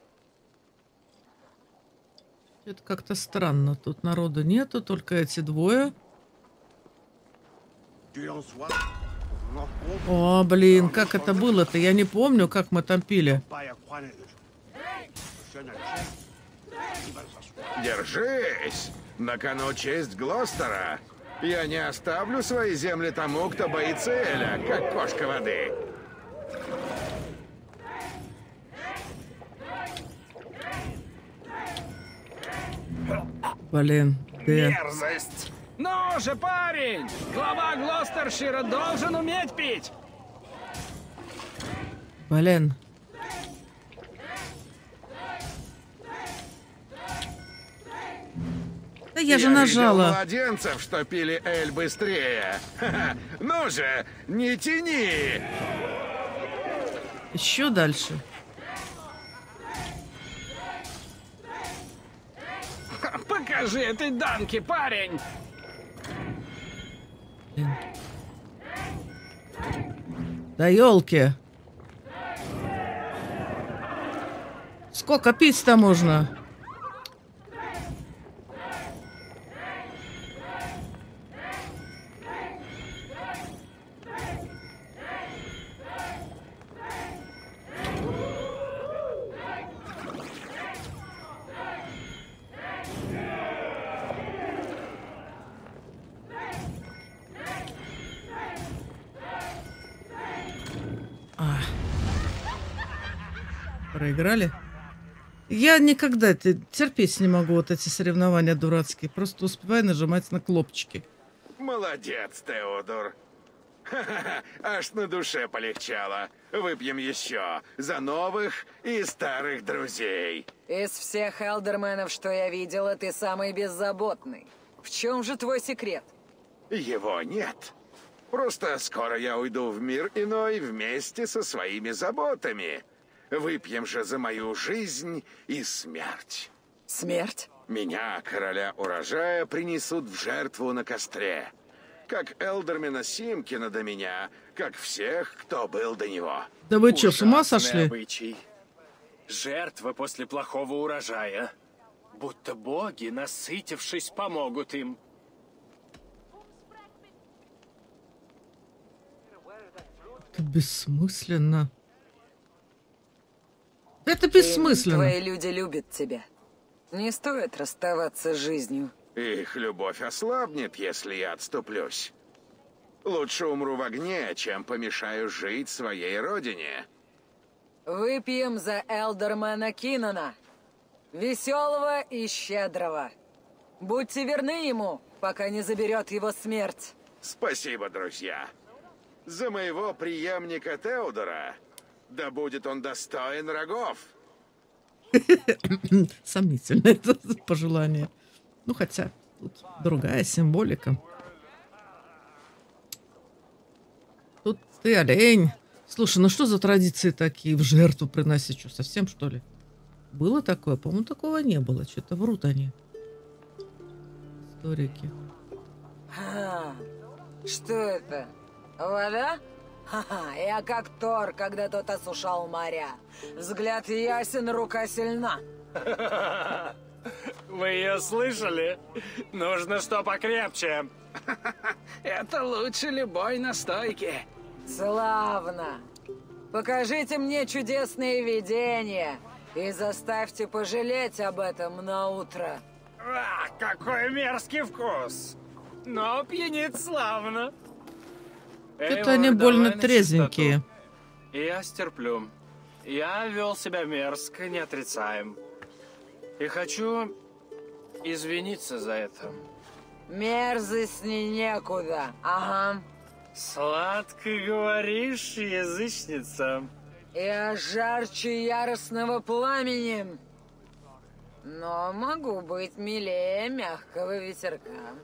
Это как-то странно. Тут народу нету, только эти двое. О, блин, как это было-то? Я не помню, как мы там пили. Держись! На кону честь Глостера. Я не оставлю свои земли тому, кто боится Эля, как кошка воды. Блин, мерзость! Ну же, парень! Глава Глостершира должен уметь пить! Блин. Да я же нажала. Видел младенцев, что пили Эль быстрее. Ха-ха. Ну же, не тяни! Еще дальше. Покажи этой дамке, парень! Блин. Да елки! Сколько пить-то можно? Проиграли? Я никогда терпеть не могу вот эти соревнования дурацкие. Просто успеваю нажимать на кнопочки. Молодец, Теодор. Ха-ха-ха, аж на душе полегчало. Выпьем еще за новых и старых друзей. Из всех элдерменов, что я видела, ты самый беззаботный. В чем же твой секрет? Его нет. Просто скоро я уйду в мир иной вместе со своими заботами. Выпьем же за мою жизнь и смерть. Смерть? Меня, короля урожая, принесут в жертву на костре. Как элдермена Симкина до меня, как всех, кто был до него. Да вы что, с ума Ужасный сошли? обычай. Жертва после плохого урожая. Будто боги, насытившись, помогут им. Это бессмысленно. Это бессмысленно. Твои люди любят тебя. Не стоит расставаться с жизнью. Их любовь ослабнет, если я отступлюсь. Лучше умру в огне, чем помешаю жить своей родине. Выпьем за элдермена Кинана. Веселого и щедрого. Будьте верны ему, пока не заберет его смерть. Спасибо, друзья. За моего преемника Теодора. Да будет он достоин рогов. Сомнительно это пожелание. Ну, хотя, Тут другая символика. Тут ты олень. Слушай, ну что за традиции такие? В жертву приносить? Что, совсем, что ли? Было такое? По-моему, такого не было. Что-то врут они. Историки. Что это? Вода? Ха-ха, я как Тор, когда тот осушал моря. Взгляд ясен, рука сильна. Вы ее слышали? Нужно что покрепче. Это лучше любой настойки. Славно. Покажите мне чудесные видения и заставьте пожалеть об этом на утро. Какой мерзкий вкус. Но пьянит славно. Что-то они больно трезвенькие. Я стерплю. Я вел себя мерзко, не отрицаем. И хочу извиниться за это. Мерзостней некуда. Ага. Сладко говоришь, язычница. Я жарче яростного пламени. Но могу быть милее мягкого ветерка.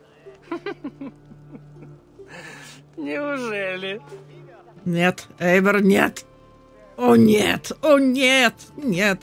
Неужели? Нет, Эйвор, нет. О, нет, о, нет, нет.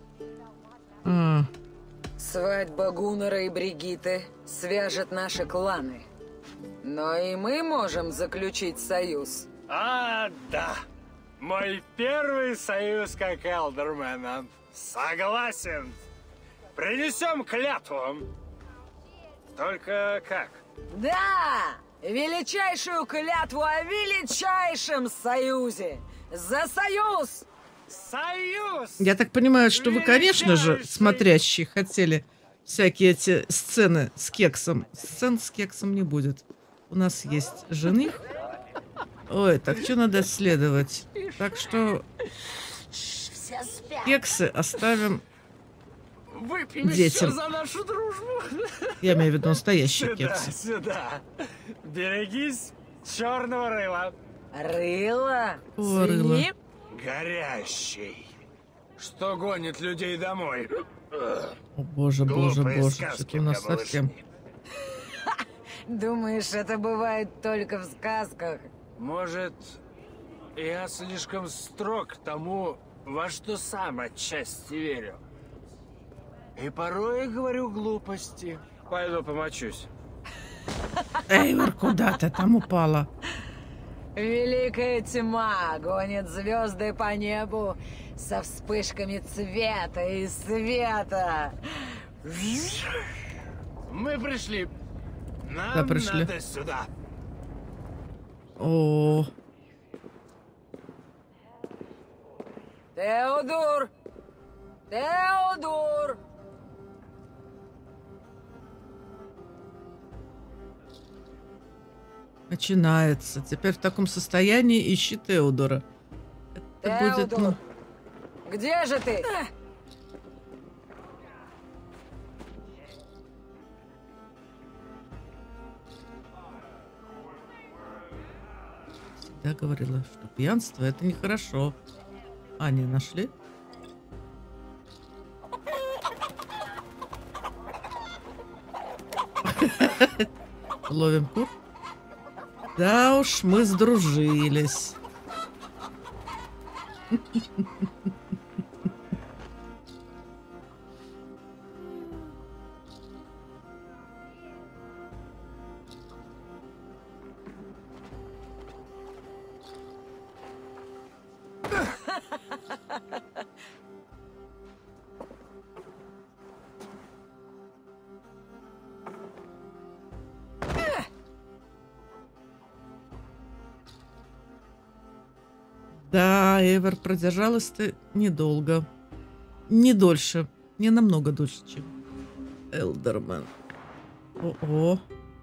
Свадьба Гуннера и Бригитты свяжет наши кланы. Но и мы можем заключить союз. Да. Мой первый союз как Элдермена. Согласен. Принесем клятву. Только как? Да! Величайшую клятву о величайшем союзе! За союз! Союз! Я так понимаю, что вы, конечно же, смотрящие, хотели всякие эти сцены с кексом. Сцен с кексом не будет. У нас есть жених. Ой, так что надо исследовать? Так что кексы оставим Выпьем детям. еще за нашу дружбу. Я имею в виду настоящие Сюда, кексы. сюда. Берегись черного рыла. Рыло? О, рыло. Горящий. Что гонит людей домой? О, боже, боже, Глупые боже. сказки Что-то у нас для совсем... Думаешь, это бывает только в сказках? Может, я слишком строг к тому, во что сам отчасти верю. И порой говорю глупости. Пойду помочусь. Эйвор, куда ты там упала? Великая тьма гонит звезды по небу со вспышками цвета и света. Мы пришли. Нам Да, пришли. надо сюда. О, Теодор! Теодор! начинается. Теперь в таком состоянии ищи Теодора. Это будет, Теодор! Где же ты? всегда говорила, что пьянство это нехорошо. А, не нашли? Ловим кур. Да уж, мы сдружились. Да, Эйвор, продержалась ты недолго. Не дольше. Не намного дольше, чем Элдермен. О-о.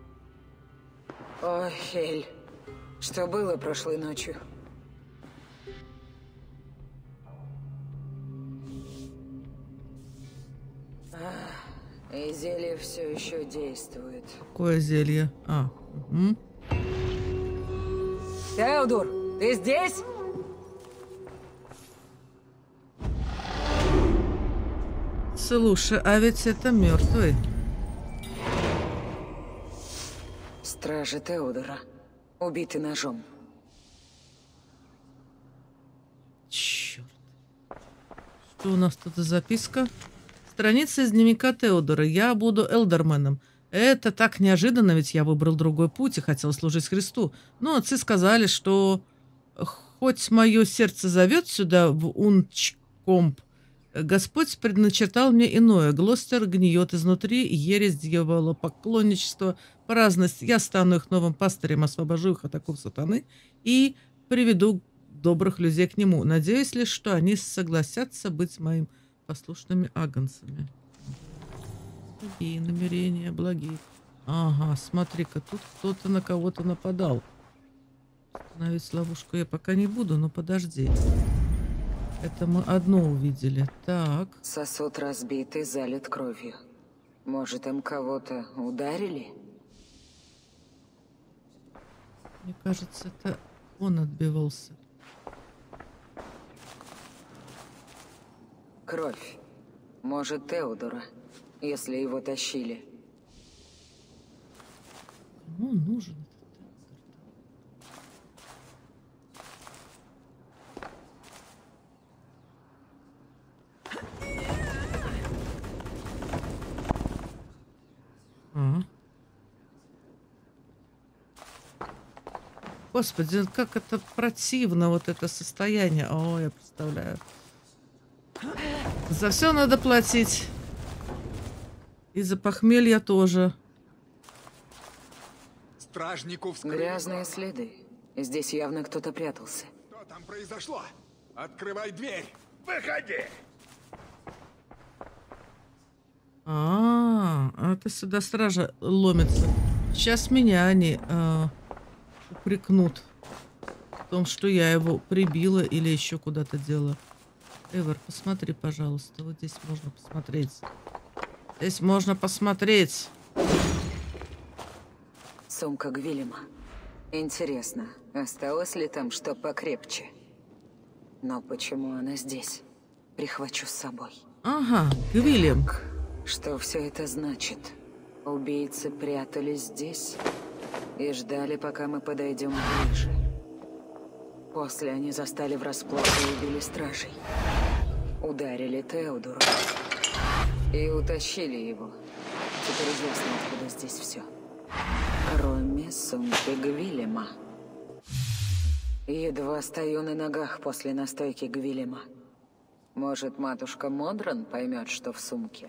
О, Хель, что было прошлой ночью? И зелье все еще действует. Какое зелье? А, угу. Теодор, ты здесь? Слушай, а ведь это мертвый. Стражи Теодора. Убиты ножом. Черт. Что у нас тут за записка? Страница из дневника Теодора. Я буду элдерменом. Это так неожиданно, ведь я выбрал другой путь и хотел служить Христу. Но отцы сказали, что хоть мое сердце зовет сюда, в Унчкомп, Господь предначертал мне иное. Глостер гниет изнутри, ересь, дьявола, поклонничество, праздность. Я стану их новым пастырем, освобожу их от оков сатаны и приведу добрых людей к нему. Надеюсь лишь, что они согласятся быть моим послушными агнцами. Благие намерения, благие. Ага, смотри-ка, тут кто-то на кого-то нападал. Остановить ловушку я пока не буду, но подожди. Это мы одно увидели. Так. Сосуд разбитый, залит кровью. Может, им кого-то ударили? Мне кажется, это он отбивался. Кровь. Может, Теодора, если его тащили. Кому он нужен? Господи, как это противно, вот это состояние. О, я представляю. За все надо платить. И за похмелье тоже. Стражнику вскрыли. Грязные следы. Здесь явно кто-то прятался. Что там произошло? Открывай дверь. Выходи. Это сюда стража ломится. Сейчас меня они упрекнут в том, что я его прибила или еще куда-то дела. Эвер, посмотри, пожалуйста. Вот здесь можно посмотреть. Здесь можно посмотреть. Сумка Гвиллема. Интересно, осталось ли там что покрепче? Но почему она здесь? Прихвачу с собой. Ага, Гвиллем. Что все это значит? Убийцы прятались здесь и ждали, пока мы подойдем ближе. После они застали врасплох и убили стражей. Ударили Теодору и утащили его. Теперь известно, откуда здесь все. Кроме сумки Гвиллема. Едва стою на ногах после настойки Гвиллема. Может, матушка Модран поймет, что в сумке.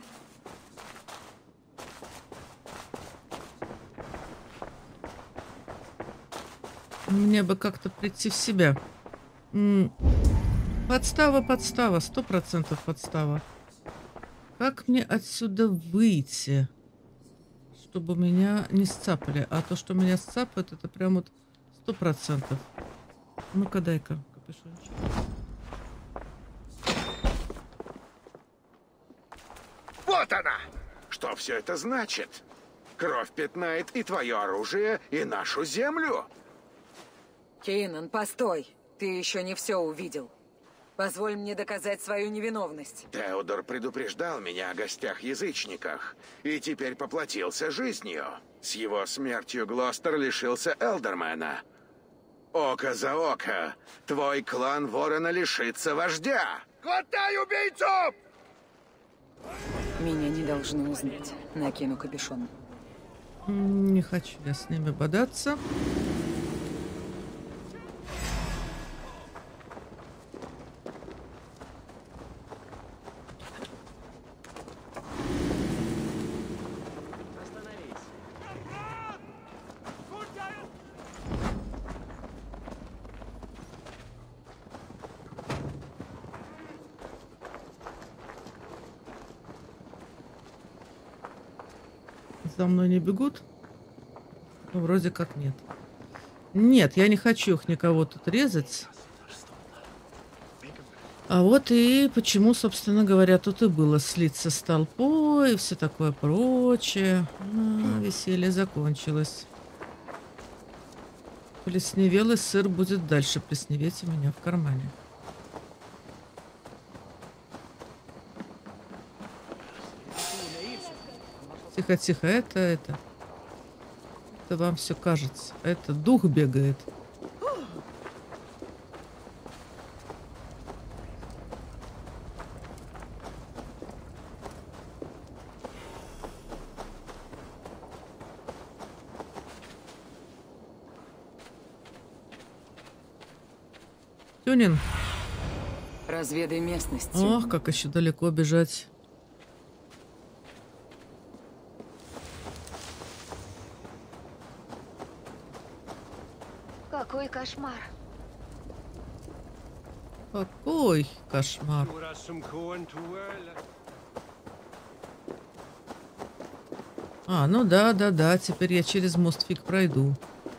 Мне бы как-то прийти в себя. Подстава, 100% подстава. Как мне отсюда выйти, чтобы меня не сцапали? А то, что меня сцапают, это прям вот 100%. Ну-ка, дай-ка капюшончик. Вот она! Что все это значит? Кровь пятнает и твое оружие, и нашу землю. Кейнан, постой! Ты еще не все увидел. Позволь мне доказать свою невиновность. Теодор предупреждал меня о гостях-язычниках и теперь поплатился жизнью. С его смертью Глостер лишился Элдермена. Око за око. Твой клан Ворона лишится вождя. Хватай убийцу! Меня не должны узнать. Накину капюшон. Не хочу я с ними бодаться. За мной не бегут? Ну, вроде как нет. Нет, я не хочу их никого тут резать. А вот и почему, собственно говоря, тут и было слиться с толпой и все такое прочее. Веселье закончилось. Плесневелый сыр будет дальше плесневеть у меня в кармане. Тихо-тихо, это. это вам все кажется. Это дух бегает. Тюнин. Разведай местность. Ох, как еще далеко бежать. Какой кошмар. Какой кошмар. А, ну да, теперь я через мост фиг пройду.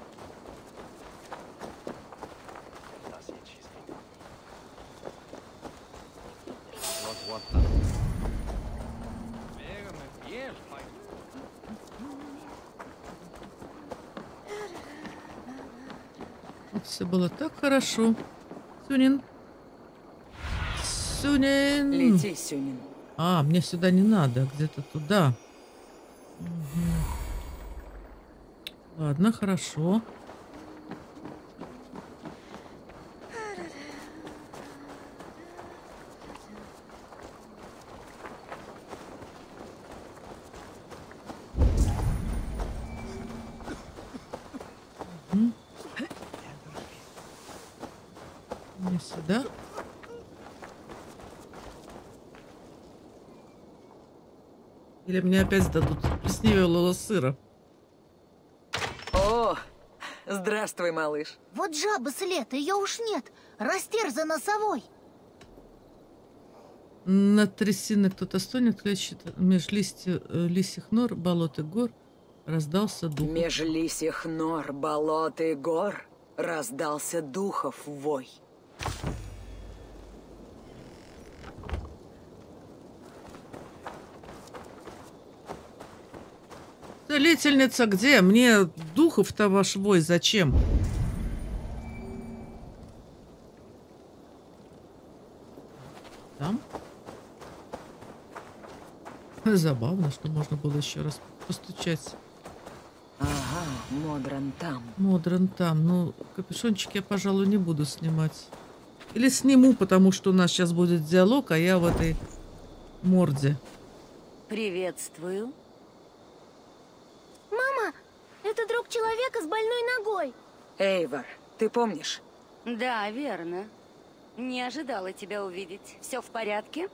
Все было так хорошо. Сюнин. Сюнин. Лети, Сюнин. А, мне сюда не надо, где-то туда. Угу. Ладно, хорошо. Мне сюда. Или мне опять дадут плесневелого сыра? О, здравствуй, малыш. Вот жаба след, ее уж нет. Растерзана совой. На трясины кто-то стонет, клещет меж лисьих нор, болот и гор. Раздался дух. Меж лисьих нор, болот и гор раздался духов вой. Целительница где? Мне духов-то ваш вой зачем? Там? Забавно, что можно было еще раз постучать. Ага, Модран там. Модран там. Ну, капюшончик я, пожалуй, не буду снимать. Или сниму, потому что у нас сейчас будет диалог, а я в этой морде. Приветствую. Мама, это друг человека с больной ногой. Эйвор, ты помнишь? Да, верно. Не ожидала тебя увидеть. Все в порядке?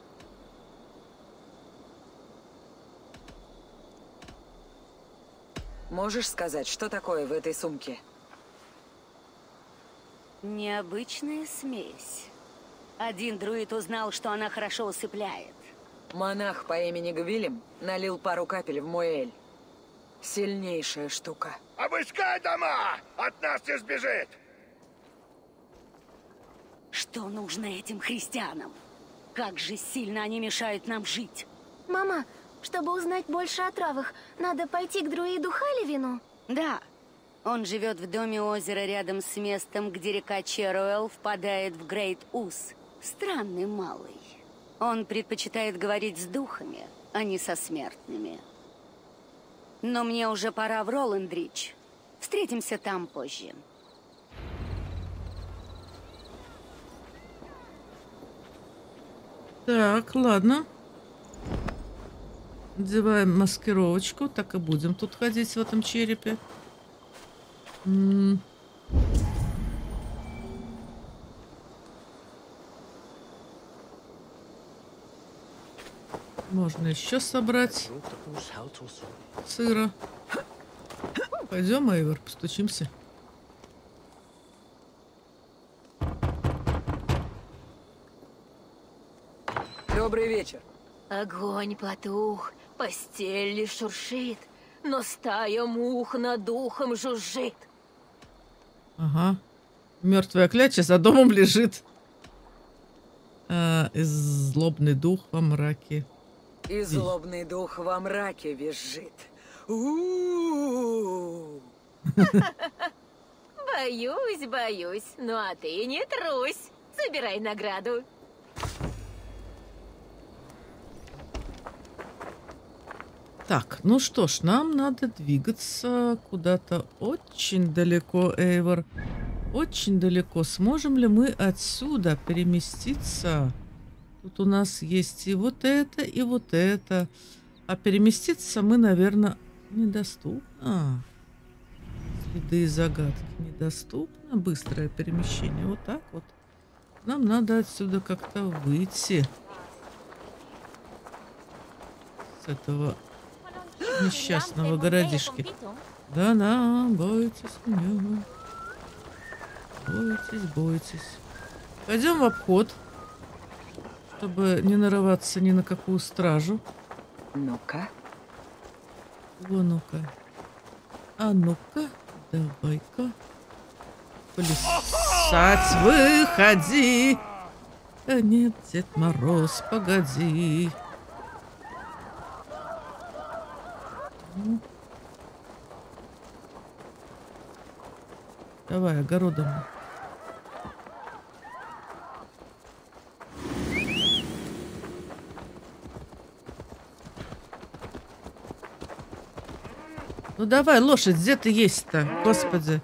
Можешь сказать, что такое в этой сумке? Необычная смесь. Один друид узнал, что она хорошо усыпляет. Монах по имени Гвилем налил пару капель в мой эль. Сильнейшая штука. Обыскай дома! От нас не сбежит! Что нужно этим христианам? Как же сильно они мешают нам жить. Мама, чтобы узнать больше о травах, надо пойти к друиду Халивину? Да. Он живет в доме озера рядом с местом, где река Черуэлл впадает в Грейт-Ус. Странный малый. Он предпочитает говорить с духами, а не со смертными. Но мне уже пора в Роландридж. Встретимся там позже. Так, ладно. Надеваем маскировочку. Так и будем тут ходить в этом черепе. Можно еще собрать сыра. Пойдем, Эйвор, постучимся. Добрый вечер. Огонь потух, постель лишь шуршит, но стая мух над ухом жужжит. Ага. Мертвая кляча за домом лежит. И злобный дух во мраке. И злобный дух во мраке визжит. Боюсь, ну а ты не трусь. Собирай награду. Так, ну что ж, нам надо двигаться куда-то очень далеко, Эйвор. Очень далеко. Сможем ли мы отсюда переместиться? Тут у нас есть и вот это, и вот это. А переместиться мы, наверное, недоступно. Следы и загадки недоступно. Быстрое перемещение. Вот так вот. Нам надо отсюда как-то выйти. С этого несчастного городишки. Да-да, бойтесь меня. Бойтесь, бойтесь. Пойдем в обход, чтобы не нарываться ни на какую стражу. Ну-ка. Ну-ка. А ну-ка, давай-ка. Плясать, выходи. Да нет, Дед Мороз, погоди. Давай, огородом. Ну давай, лошадь, где ты есть-то? Господи.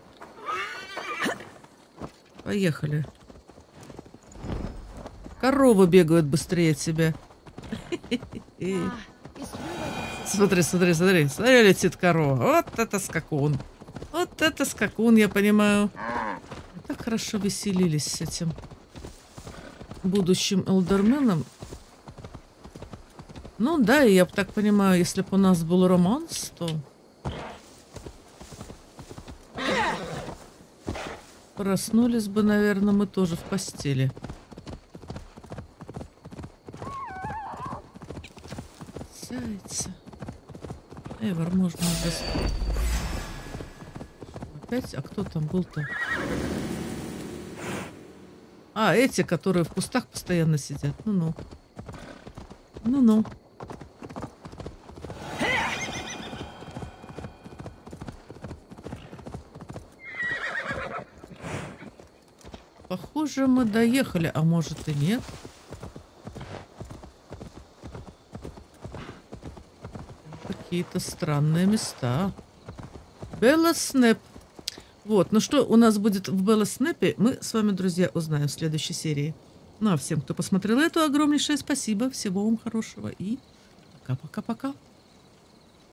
Поехали. Коровы бегают быстрее тебя. Смотри, смотри, смотри. Смотри, летит корова. Вот это скакун. Вот это скакун, я понимаю. Так хорошо веселились с этим будущим элдерменом. Ну да, я так понимаю, если бы у нас был романс, то проснулись бы, наверное, мы тоже в постели. Зайца. Эйвор, можно уже... Опять? А кто там был-то? А, эти, которые в кустах постоянно сидят. Ну-ну. Ну-ну. Похоже, мы доехали, а может и нет. Какие-то странные места. Белла Снэп. Вот, ну что у нас будет в Белла Снэпе, мы с вами, друзья, узнаем в следующей серии. Ну а всем, кто посмотрел эту, огромнейшее спасибо. Всего вам хорошего и пока-пока-пока.